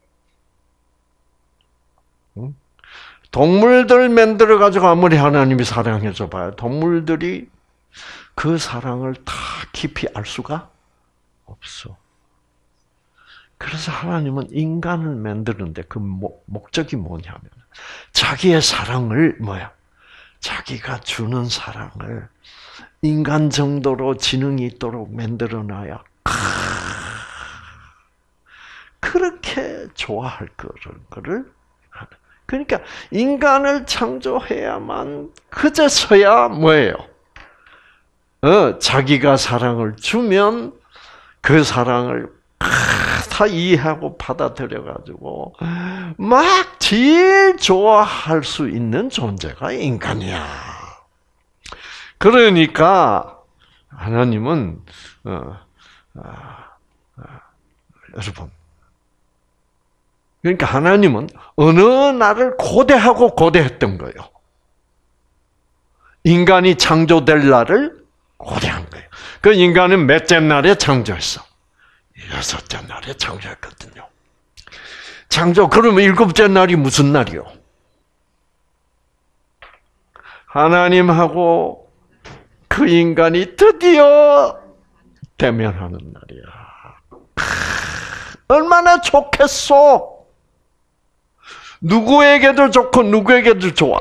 응? 동물들 만들어 가지고 아무리 하나님이 사랑해 줘봐야 동물들이 그 사랑을 다 깊이 알 수가 없어. 그래서 하나님은 인간을 만드는데 그 목적이 뭐냐면 자기의 사랑을 자기가 주는 사랑을 인간 정도로 지능이 있도록 만들어놔야 그렇게 좋아할 거를 하는. 그러니까 인간을 창조해야만 그제서야 자기가 사랑을 주면 그 사랑을 다 이해하고 받아들여가지고 막 제일 좋아할 수 있는 존재가 인간이야. 그러니까 하나님은 여러분, 그러니까 하나님은 어느 날을 고대했던 거예요. 인간이 창조될 날을 고대한 거예요. 그 인간은 몇째 날에 창조했어? 6째 날에 창조했거든요. 그러면 7째 날이 무슨 날이요? 하나님하고 그 인간이 드디어 대면하는 날이야. 얼마나 좋겠어. 누구에게도 좋고 누구에게도 좋아.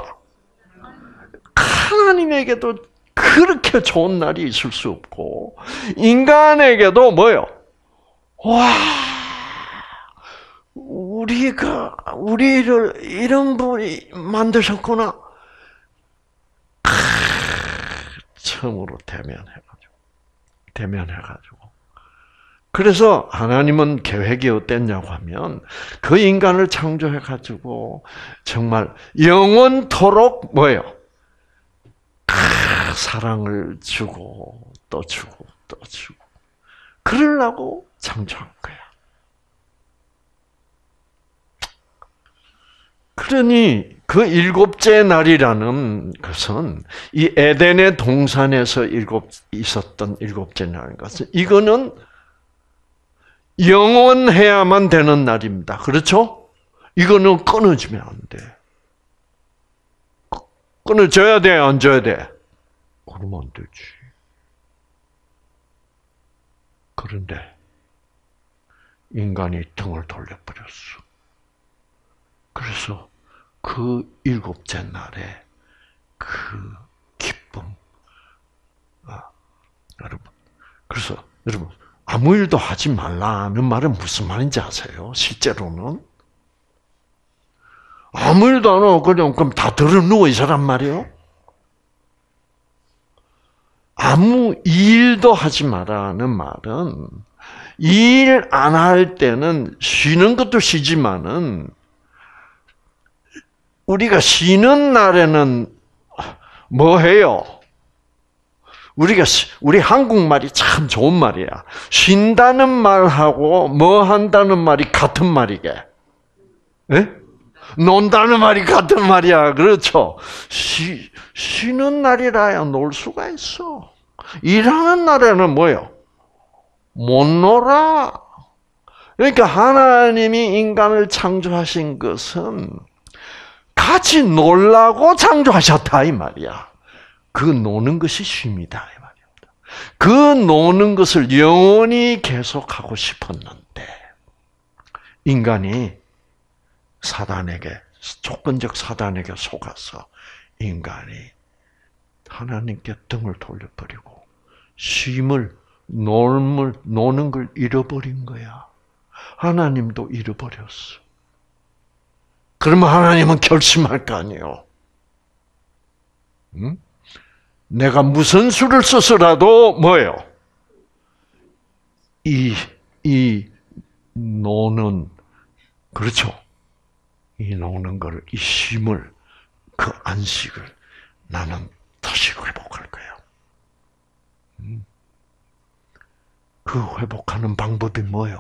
하나님에게도 그렇게 좋은 날이 있을 수 없고 인간에게도 와, 우리를 이런 분이 만드셨구나. 처음으로 대면해가지고. 그래서 하나님은 계획이 어땠냐고 하면 그 인간을 창조해가지고 정말 영원토록 사랑을 주고 또 주고 또 주고 그러려고 창조한 거야. 그러니 그 7째 날이라는 것은 이 에덴의 동산에서 있었던 7째 날인 것은 이거는 영원해야만 되는 날입니다. 그렇죠? 이거는 끊어지면 안 돼. 끊어져야 돼, 안 줘야 돼? 그러면 안 되지. 그런데 인간이 등을 돌려버렸어. 그래서 그 7째 날에 그 기쁨, 여러분 아무 일도 하지 말라는 말은 무슨 말인지 아세요? 실제로는 아무 일도 안 하고 그럼 다 들어 누워 있으란 말이에요. 아무 일도 하지 마라는 말은 일 안 할 때는 쉬는 것도 쉬지만은 우리가 쉬는 날에는 뭐 해요? 우리 한국말이 참 좋은 말이야. 쉰다는 말하고 뭐 한다는 말이 같은 말이게. 예? 논다는 말이 같은 말이야. 그렇죠? 쉬는 날이라야 놀 수가 있어. 일하는 날에는 뭐요? 못 놀아. 그러니까 하나님이 인간을 창조하신 것은 같이 놀라고 창조하셨다 이 말이야. 그 노는 것이 쉼이다 이 말입니다. 그 노는 것을 영원히 계속하고 싶었는데 인간이 조건적 사단에게 속아서 인간이 하나님께 등을 돌려버리고 노는 걸 잃어버린 거야. 하나님도 잃어버렸어. 그러면 하나님은 결심할 거 아니에요. 응? 내가 무슨 수를 써서라도 이 노는, 그렇죠? 이 노는 걸, 이 쉼을, 그 안식을 나는 다시 회복할 거야. 그 회복하는 방법이 뭐예요?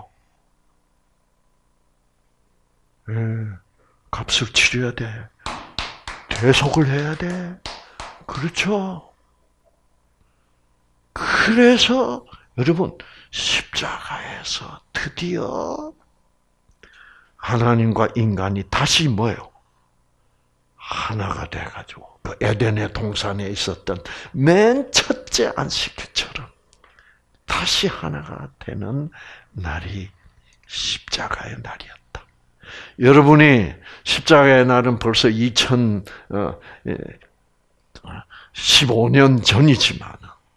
값을 치러야 돼. 대속을 해야 돼. 그렇죠? 그래서 여러분 십자가에서 드디어 하나님과 인간이 다시 뭐예요? 하나가 돼가지고 그 에덴의 동산에 있었던 맨 첫째 안식일처럼 다시 하나가 되는 날이 십자가의 날이었다. 여러분이 십자가의 날은 벌써 2015년 전이지만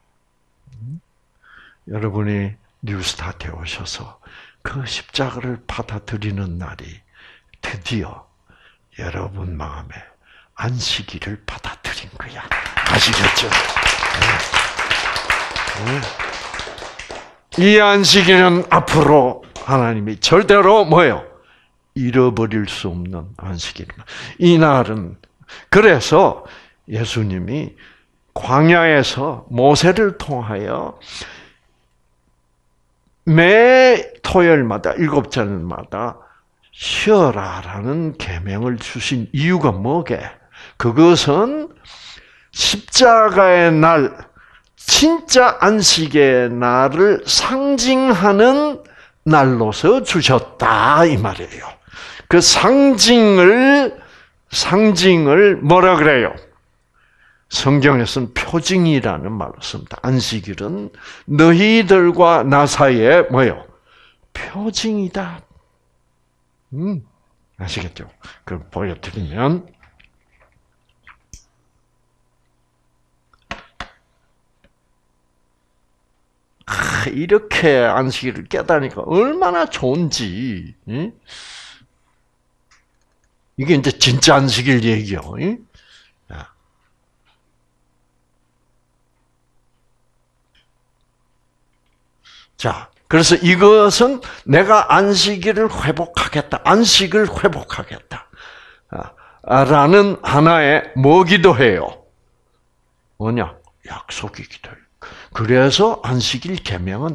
여러분이 뉴스타트에 오셔서 그 십자가를 받아들이는 날이 드디어 여러분 마음에 안식일을 받아들인 거야. 아시겠죠? 이 안식일은 앞으로 하나님이 절대로 뭐예요? 잃어버릴 수 없는 안식일입니다. 이 날은 그래서 예수님이 광야에서 모세를 통하여 매 토요일마다 7절마다 쉬어라라는 계명을 주신 이유가 뭐게? 그것은 십자가의 날, 진짜 안식의 날을 상징하는 날로서 주셨다 이 말이에요. 그 상징을 뭐라 그래요? 성경에서는 표징이라는 말을 씁니다. 안식일은 너희들과 나 사이에 뭐예요? 표징이다. 아시겠죠? 그럼 보여드리면 이렇게 안식일을 깨닫으니까 얼마나 좋은지. 이게 이제 진짜 안식일 얘기요. 자, 그래서 이것은 내가 안식일을 회복하겠다. 안식을 회복하겠다. 라는 하나의 뭐기도 해요. 뭐냐? 약속이기도 해요. 그래서 안식일 계명은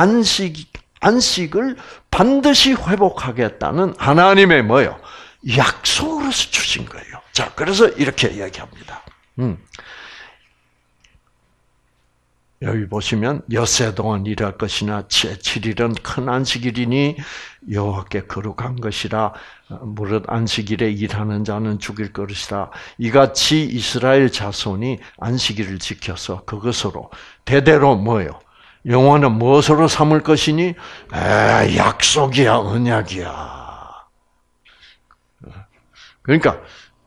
안식을 반드시 회복하겠다는 하나님의 뭐예요? 약속으로서 주신 거예요. 자, 그래서 이렇게 이야기합니다. 여기 보시면 엿새 동안 일할 것이나 제7일은 큰 안식일이니 여호와께 거룩한 것이라 무릇 안식일에 일하는 자는 죽일 것이다. 이같이 이스라엘 자손이 안식일을 지켜서 그것으로 대대로 뭐예요? 영원한 무엇으로 삼을 것이니? 약속이야, 언약이야. 그러니까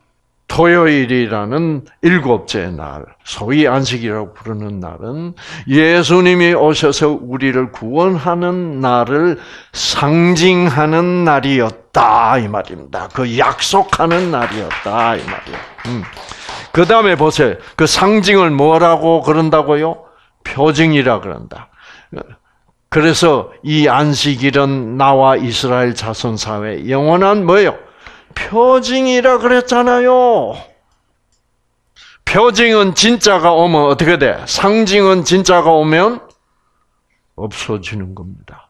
토요일이라는 7째 날, 소위 안식이라고 부르는 날은 예수님이 오셔서 우리를 구원하는 날을 상징하는 날이었다 이 말입니다. 그 약속하는 날이었다 이 말이에요. 그 다음에 보세요. 그 상징을 뭐라고 그런다고요? 표징이라 그런다. 그래서 이 안식일은 나와 이스라엘 자손 사회 영원한 뭐예요? 표징이라 그랬잖아요. 표징은 진짜가 오면 어떻게 돼? 상징은 진짜가 오면 없어지는 겁니다.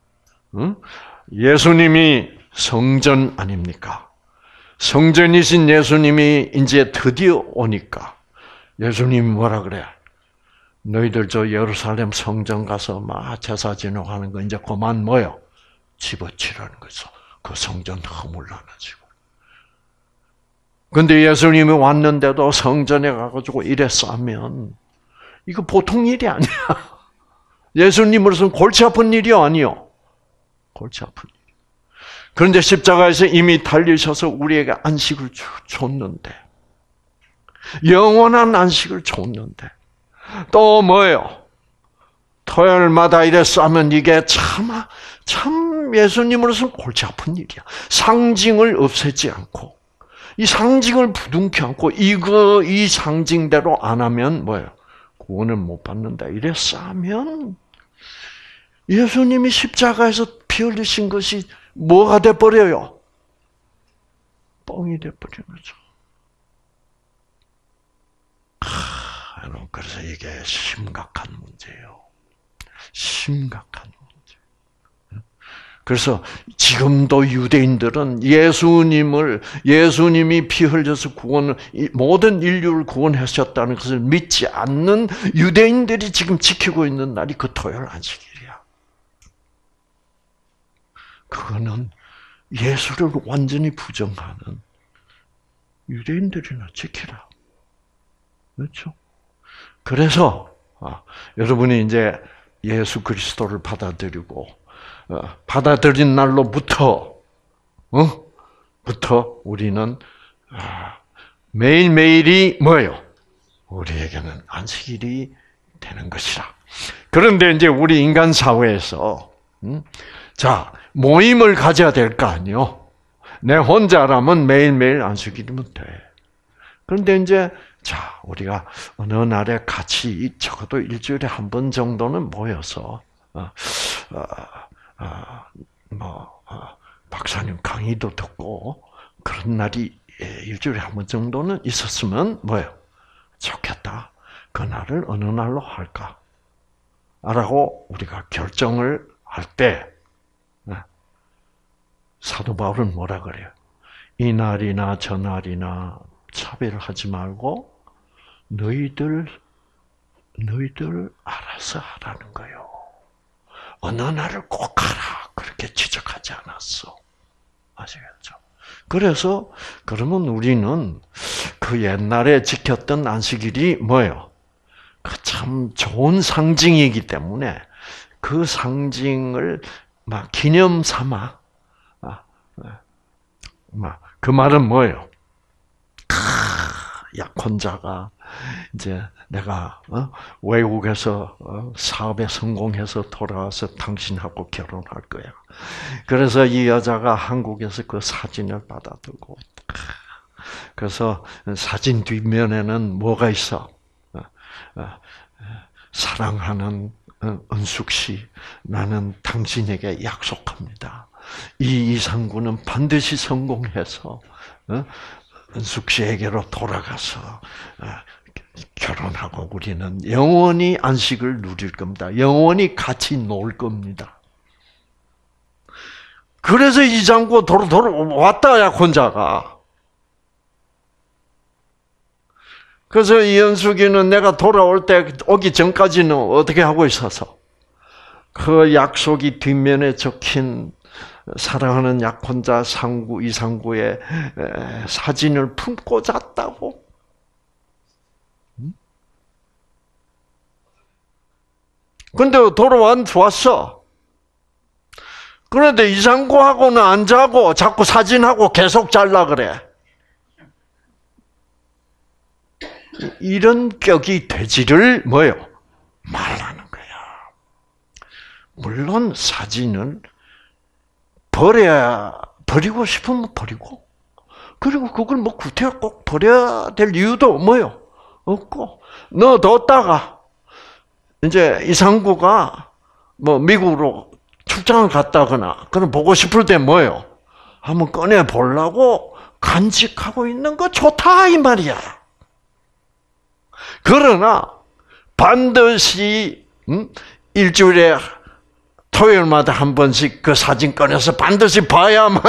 예수님이 성전 아닙니까? 성전이신 예수님이 이제 드디어 오니까 예수님이 뭐라 그래? 너희들 저 예루살렘 성전 가서 막 제사 지내고 하는 거 이제 그만 뭐요? 집어치라는 거죠. 그 성전 허물나가지고. 근데 예수님이 왔는데도 성전에 가가지고 이래 싸면 이거 보통 일이 아니야. 예수님으로서는 골치 아픈 일이 아니요. 골치 아픈 일. 그런데 십자가에서 이미 달리셔서 우리에게 안식을 줬는데, 영원한 안식을 줬는데, 또 뭐예요? 토요일마다 이래 싸면 이게 참 예수님으로서는 골치 아픈 일이야. 상징을 없애지 않고, 이 상징을 부둥켜 안고 이 상징대로 안 하면 뭐예요? 구원을 못 받는다. 이래 싸면 예수님이 십자가에서 피 흘리신 것이 뭐가 돼 버려요? 뻥이 돼 버리는 거죠. 여러분, 그래서 이게 심각한 문제예요. 심각한 문제. 그래서 지금도 유대인들은 예수님이 피 흘려서 모든 인류를 구원하셨다는 것을 믿지 않는 유대인들이 지금 지키고 있는 날이 그 토요일 안식일이야. 그거는 예수를 완전히 부정하는 유대인들이나 지키라. 그렇죠? 그래서 여러분이 이제 예수 그리스도를 받아들인 날로부터 우리는 매일매일이 뭐예요? 우리에게는 안식일이 되는 것이라. 그런데 이제 우리 인간 사회에서 자, 모임을 가져야 될 거 아니요? 내 혼자라면 매일매일 안식일이면 돼. 그런데 이제 자, 우리가 어느 날에 같이 적어도 일주일에 한 번 정도는 모여서 박사님 강의도 듣고 그런 날이 일주일에 한 번 정도는 있었으면 뭐예요? 좋겠다. 그 날을 어느 날로 할까? 라고 우리가 결정을 할 때 사도 바울은 뭐라 그래요? 이 날이나 저 날이나 차별하지 말고 너희들 알아서 하라는 거예요. 어느 날을 꼭 하라 그렇게 지적하지 않았어. 아시겠죠? 그래서 그러면 우리는 그 옛날에 지켰던 안식일이 뭐예요? 그 참 좋은 상징이기 때문에 그 상징을 막 기념 삼아 그 말은 뭐예요? 약혼자가 이제 내가 외국에서 사업에 성공해서 돌아와서 당신하고 결혼할 거야. 그래서 이 여자가 한국에서 그 사진을 받아두고 그래서 사진 뒷면에는 뭐가 있어? 사랑하는 은숙 씨, 나는 당신에게 약속합니다. 이 이상구는 반드시 성공해서 은숙 씨에게로 돌아가서 결혼하고 우리는 영원히 안식을 누릴 겁니다. 영원히 같이 놀 겁니다. 그래서 이장구 돌아왔다 약혼자가. 그래서 이은숙이는 내가 돌아올 때 오기 전까지는 어떻게 하고 있어서 그 약속이 뒷면에 적힌 사랑하는 약혼자 이상구의 사진을 품고 잤다고? 근데 돌아왔어. 그런데 이상구하고는 안 자고 자꾸 사진하고 계속 잘라 그래. 이런 격이 되지를 뭐예요? 말하는 거야. 물론 사진은 버리고 싶으면 버리고, 그리고 그걸 뭐 구태여 꼭 버려야 될 이유도 뭐요? 없고, 넣어뒀다가, 이제 이상구가 뭐 미국으로 출장을 갔다거나, 그럼 보고 싶을 때 뭐요? 한번 꺼내 보려고 간직하고 있는 거 좋다, 이 말이야. 그러나, 반드시, 일주일에 토요일마다 한 번씩 그 사진 꺼내서 반드시 봐야만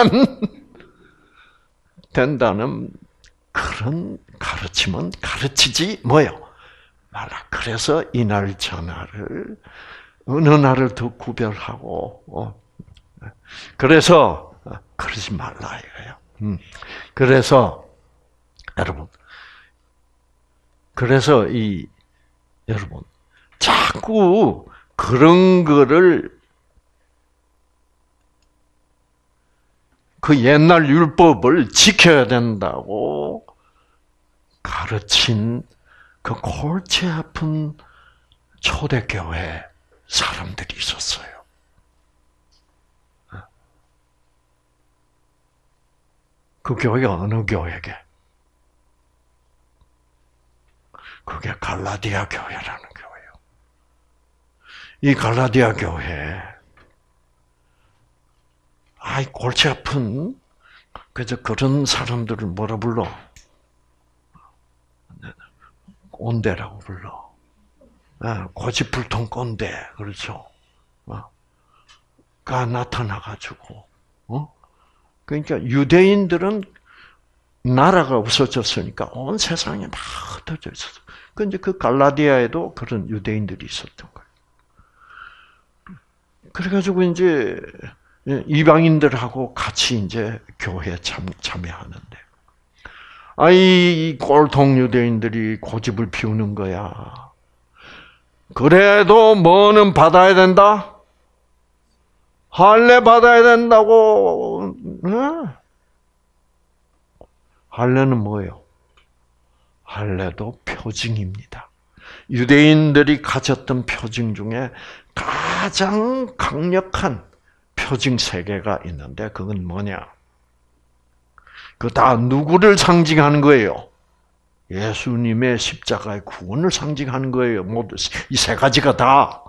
된다는 그런 가르침은 가르치지 뭐요? 말라. 그래서 이날 저날을 어느 날을 더 구별하고 그래서 그러지 말라 이거예요. 그래서 여러분, 그래서 여러분 자꾸 그런 거를 그 옛날 율법을 지켜야 된다고 가르친 그 골치 아픈 초대교회 사람들이 있었어요. 그 교회가 어느 교회게? 그게 갈라디아 교회라는 교회예요. 이 갈라디아 교회, 골치 아픈, 그런 사람들을 뭐라 불러? 꼰대라고 불러. 고집불통 꼰대, 그렇죠? 나타나가지고, 그러니까 유대인들은 나라가 없어졌으니까 온 세상에 막 흩어져 있었어. 근데 그 갈라디아에도 그런 유대인들이 있었던 거예요. 그래가지고 이제 이방인들하고 같이 이제 교회에 참여하는데, 이 꼴통 유대인들이 고집을 피우는 거야. 그래도 뭐는 받아야 된다? 할례 받아야 된다고. 할례는 뭐예요? 할례도 표징입니다. 유대인들이 가졌던 표징 중에 가장 강력한 표징 3개가 있는데 그건 뭐냐? 그 다 누구를 상징하는 거예요? 예수님의 십자가의 구원을 상징하는 거예요. 모두 이 3가지가 다.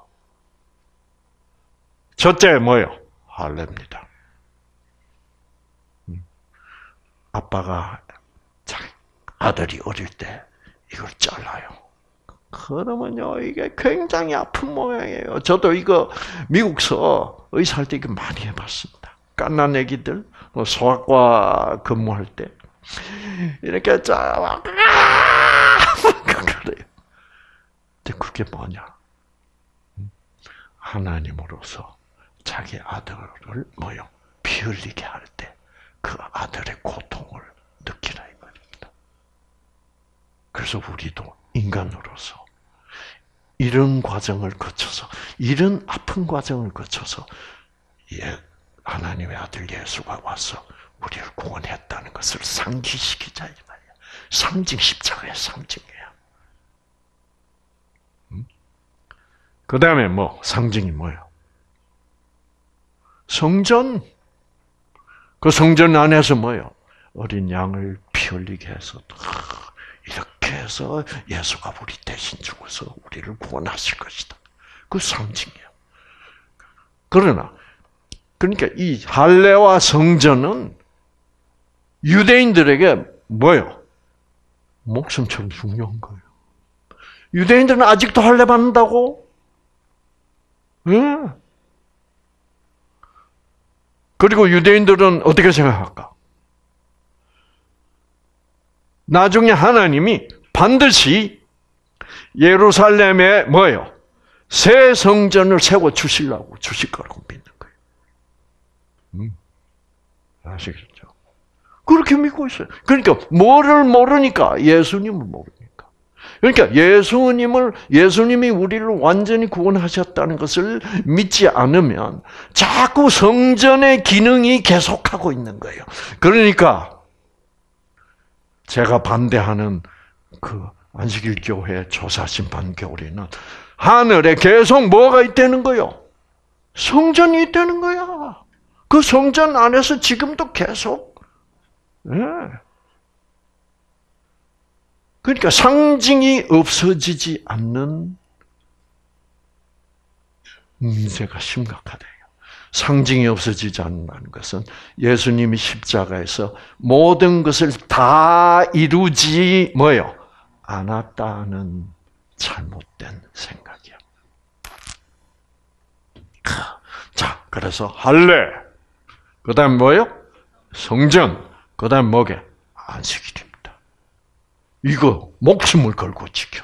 첫째 뭐예요? 할례입니다. 아빠가 아들이 어릴 때 이걸 잘라요. 그러면요, 이게 굉장히 아픈 모양이에요. 저도 이거 미국서 의사할 때 이거 많이 해봤습니다. 갓난 애기들 소아과 근무할 때 이렇게 쫙 그래요. 근데 그게 뭐냐? 하나님으로서 자기 아들을 피 흘리게 할 때 그 아들의 고통을 느끼라 이 말입니다. 그래서 우리도 인간으로서 이런 과정을 거쳐서, 이런 아픈 과정을 거쳐서 하나님의 아들 예수가 와서 우리를 구원했다는 것을 상기시키자 이 말이야. 상징 십자가의 상징이야. 그 다음에 상징이 뭐예요? 성전. 그 성전 안에서 뭐예요? 어린 양을 피 흘리게 해서 이렇게 해서 예수가 우리 대신 죽어서 우리를 구원하실 것이다. 그 상징이에요. 그러니까 이 할례와 성전은 유대인들에게 뭐예요? 목숨처럼 중요한 거예요. 유대인들은 아직도 할례 받는다고? 예. 그리고 유대인들은 어떻게 생각할까? 나중에 하나님이 반드시 예루살렘에 뭐예요? 새 성전을 세워 주실 거라고 믿는 거예요. 아시겠죠? 그렇게 믿고 있어요. 그러니까 뭐를 모르니까 예수님을 모르니까. 그러니까 예수님이 우리를 완전히 구원하셨다는 것을 믿지 않으면 자꾸 성전의 기능이 계속하고 있는 거예요. 그러니까 제가 반대하는 그 안식일 교회 조사심판 교리는 하늘에 계속 뭐가 있다는 거요? 성전이 있다는 거야. 그 성전 안에서 지금도 계속. 그러니까 상징이 없어지지 않는 문제가 심각하대요. 상징이 없어지지 않는다는 것은 예수님이 십자가에서 모든 것을 다 이루지 않았다는 잘못된 생각이야. 자, 그래서 할례, 그 다음 뭐예요? 성전, 그 다음 뭐게? 안식일입니다. 이거 목숨을 걸고 지켜.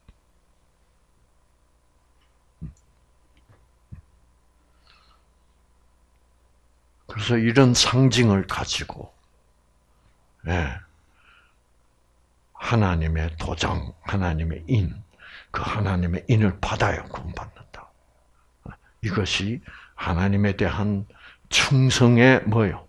그래서 이런 상징을 가지고 하나님의 도장, 하나님의 그 하나님의 인을 받아야 구원받는다. 이것이 하나님에 대한 충성의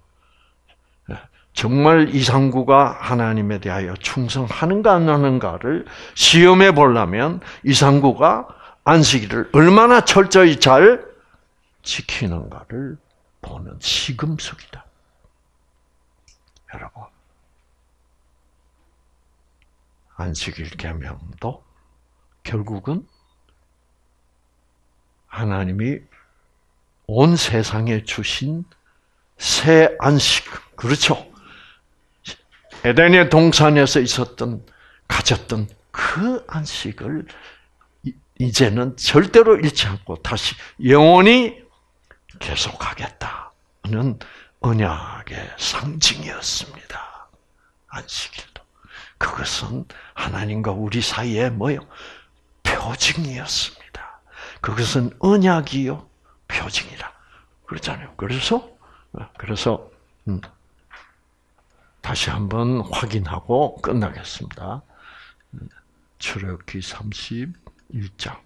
정말 이상구가 하나님에 대하여 충성하는가 안 하는가를 시험해 보려면 이상구가 안식일을 얼마나 철저히 잘 지키는가를 보는 시금석이다. 여러분, 안식일 계명도 결국은 하나님이 온 세상에 주신 새 안식, 그렇죠? 에덴의 동산에서 가졌던 그 안식을 이제는 절대로 잃지 않고 다시 영원히 계속하겠다는 언약의 상징이었습니다. 안식일도. 그것은 하나님과 우리 사이에 뭐요? 표징이었습니다. 그것은 언약이요, 표징이라 그렇잖아요. 그래서 다시 한번 확인하고 끝나겠습니다. 출애굽기 31장.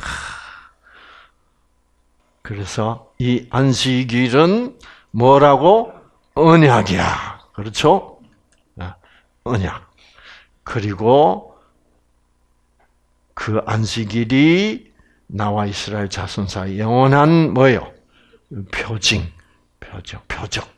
그래서 이 안식일은 뭐라고? 언약이야. 그렇죠? 언약. 그리고 그 안식일이 나와 이스라엘 자손 사이 영원한 뭐예요? 표적.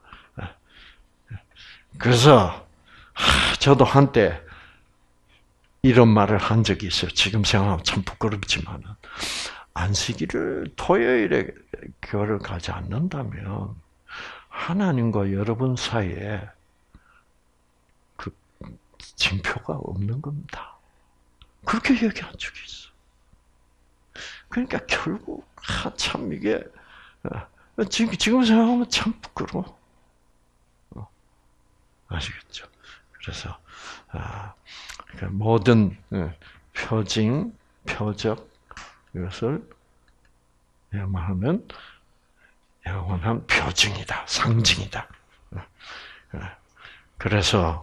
그래서 저도 한때 이런 말을 한 적이 있어요. 지금 생각하면 참 부끄럽지만 안식일을 토요일에 교회를 가지 않는다면 하나님과 여러분 사이에 그 징표가 없는 겁니다. 그렇게 얘기한 적이 있어. 그러니까 결국 참 이게 지금 생각하면 참 부끄러워. 아시겠죠? 그래서 모든 표징, 표적 이것을 말하면 영원한 표징이다, 상징이다. 그래서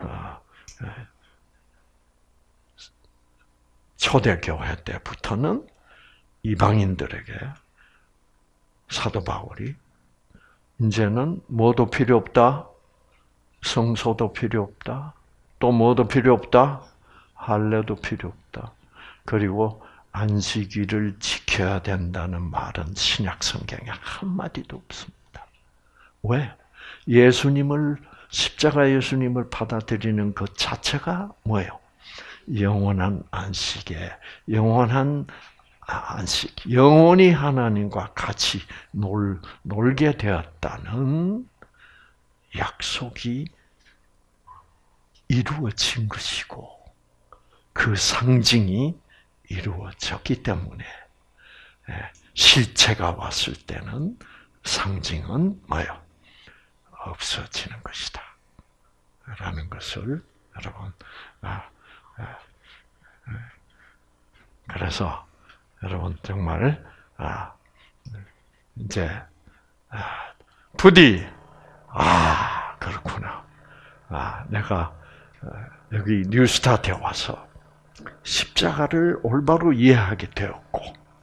초대교회 때부터는 이방인들에게 사도 바울이 이제는 뭐도 필요 없다, 성소도 필요 없다, 또 뭐도 필요 없다, 할례도 필요 없다. 그리고 안식일을 지켜야 된다는 말은 신약 성경에 한마디도 없습니다. 왜? 십자가 예수님을 받아들이는 것 자체가 뭐예요? 영원한 안식에, 영원한 안식, 영원히 하나님과 같이 놀게 되었다는 약속이 이루어진 것이고, 그 상징이 이루어졌기 때문에 실체가 왔을 때는 상징은 뭐요? 없어지는 것이다. 라는 것을 여러분, 그래서 여러분 정말 이제 부디 그렇구나. 내가 여기 뉴스타트에 와서 십자가를 올바로 이해하게 되었고,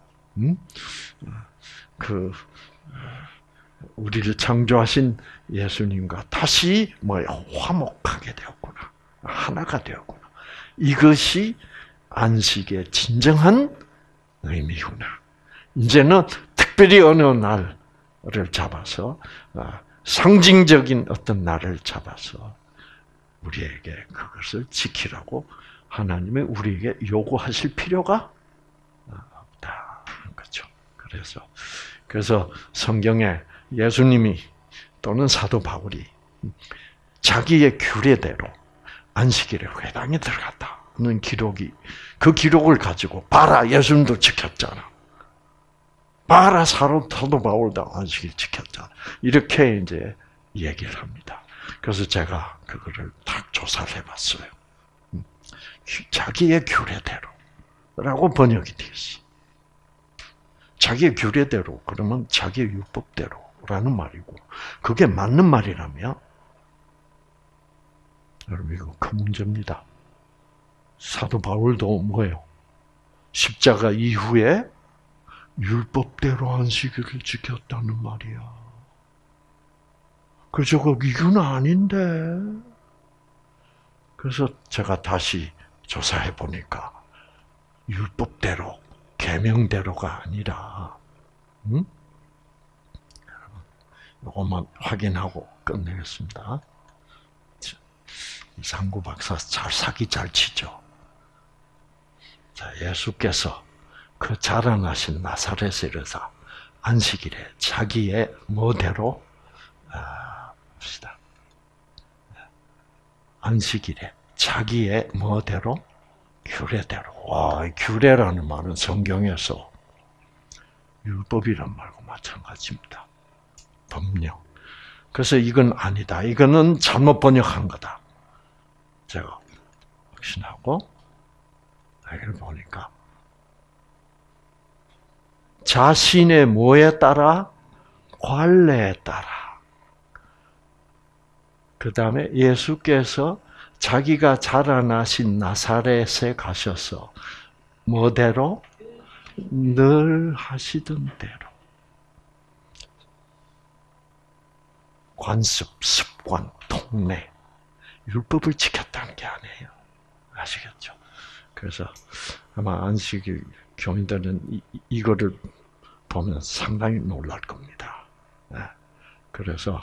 우리를 창조하신 예수님과 다시 화목하게 되었구나. 하나가 되었구나. 이것이 안식의 진정한 의미구나. 이제는 특별히 어느 날을 잡아서, 상징적인 어떤 날을 잡아서 우리에게 그것을 지키라고 하나님이 우리에게 요구하실 필요가 없다는 거죠. 그래서 성경에 예수님이 또는 사도 바울이 자기의 규례대로 안식일에 회당에 들어갔다는 그 기록을 가지고 봐라, 예수님도 지켰잖아. 봐라, 사도 바울도 안식일 지켰잖아. 이렇게 이제 얘기를 합니다. 그래서 제가 그거를 딱 조사를 해봤어요. 자기의 규례대로라고 번역이 되었어. 자기의 규례대로, 그러면 자기의 율법대로라는 말이고, 그게 맞는 말이라면, 여러분 이거 큰 문제입니다. 사도 바울도 뭐예요? 십자가 이후에 율법대로 안식일을 지켰다는 말이야. 저거 이건 아닌데. 그래서 제가 다시 조사해 보니까 율법대로, 계명대로가 아니라, 이것만 확인하고 끝내겠습니다. 이상구 박사 사기 잘 치죠. 자, 예수께서 그 자라나신 나사렛에서 안식일에 자기의 뭐대로 봅시다. 안식일에 자기의 뭐대로? 규례대로. 와, 규례라는 말은 성경에서 율법이란 말과 마찬가지입니다. 법령. 그래서 이건 아니다. 이거는 잘못 번역한 거다. 제가 확신하고 여기를 보니까 자신의 뭐에 따라? 관례에 따라. 그 다음에 예수께서 자기가 자라나신 나사렛에 가셔서 뭐대로? 늘 하시던 대로. 관습, 습관, 통례, 율법을 지켰다는 게 아니에요. 아시겠죠? 그래서 아마 안식일 교인들은 이거를 보면 상당히 놀랄 겁니다. 그래서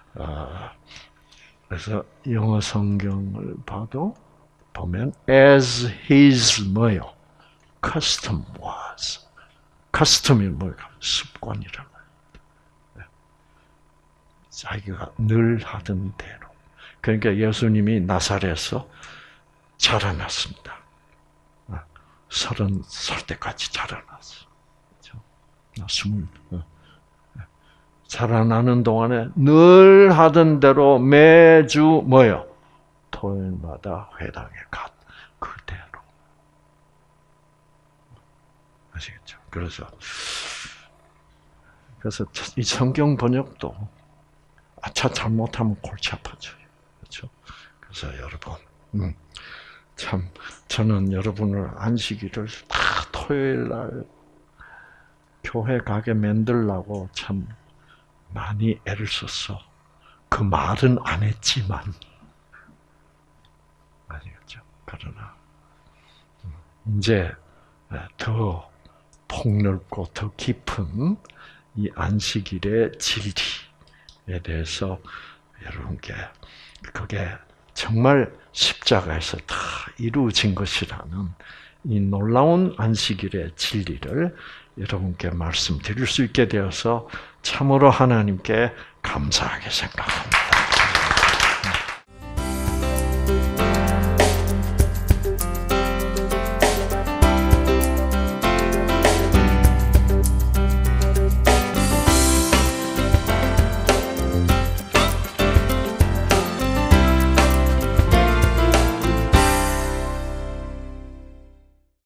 영어 성경을 봐도 보면 as his 뭐요? custom was. custom이 뭐예요? 습관이란 말이에요. 자기가 늘 하던 대로. 그러니까 예수님이 나사렛에서 자라났습니다. 30살 때까지 자라났어. 자라나는 동안에 늘 하던 대로 매주 뭐요? 토요일마다 회당에 그대로. 아시겠죠? 그래서 이 성경 번역도 잘못하면 골치 아파져요. 그렇죠? 그래서 여러분, 참 저는 여러분을 안식일을 다 토요일 날 교회 가게 만들려고 참 많이 애를 썼어. 그 말은 안 했지만, 아시겠죠? 그러나 이제 더 폭넓고 더 깊은 이 안식일의 진리에 대해서 여러분께 그게 정말 십자가에서 다 이루어진 것이라는 이 놀라운 안식일의 진리를 여러분께 말씀드릴 수 있게 되어서 참으로 하나님께 감사하게 생각합니다.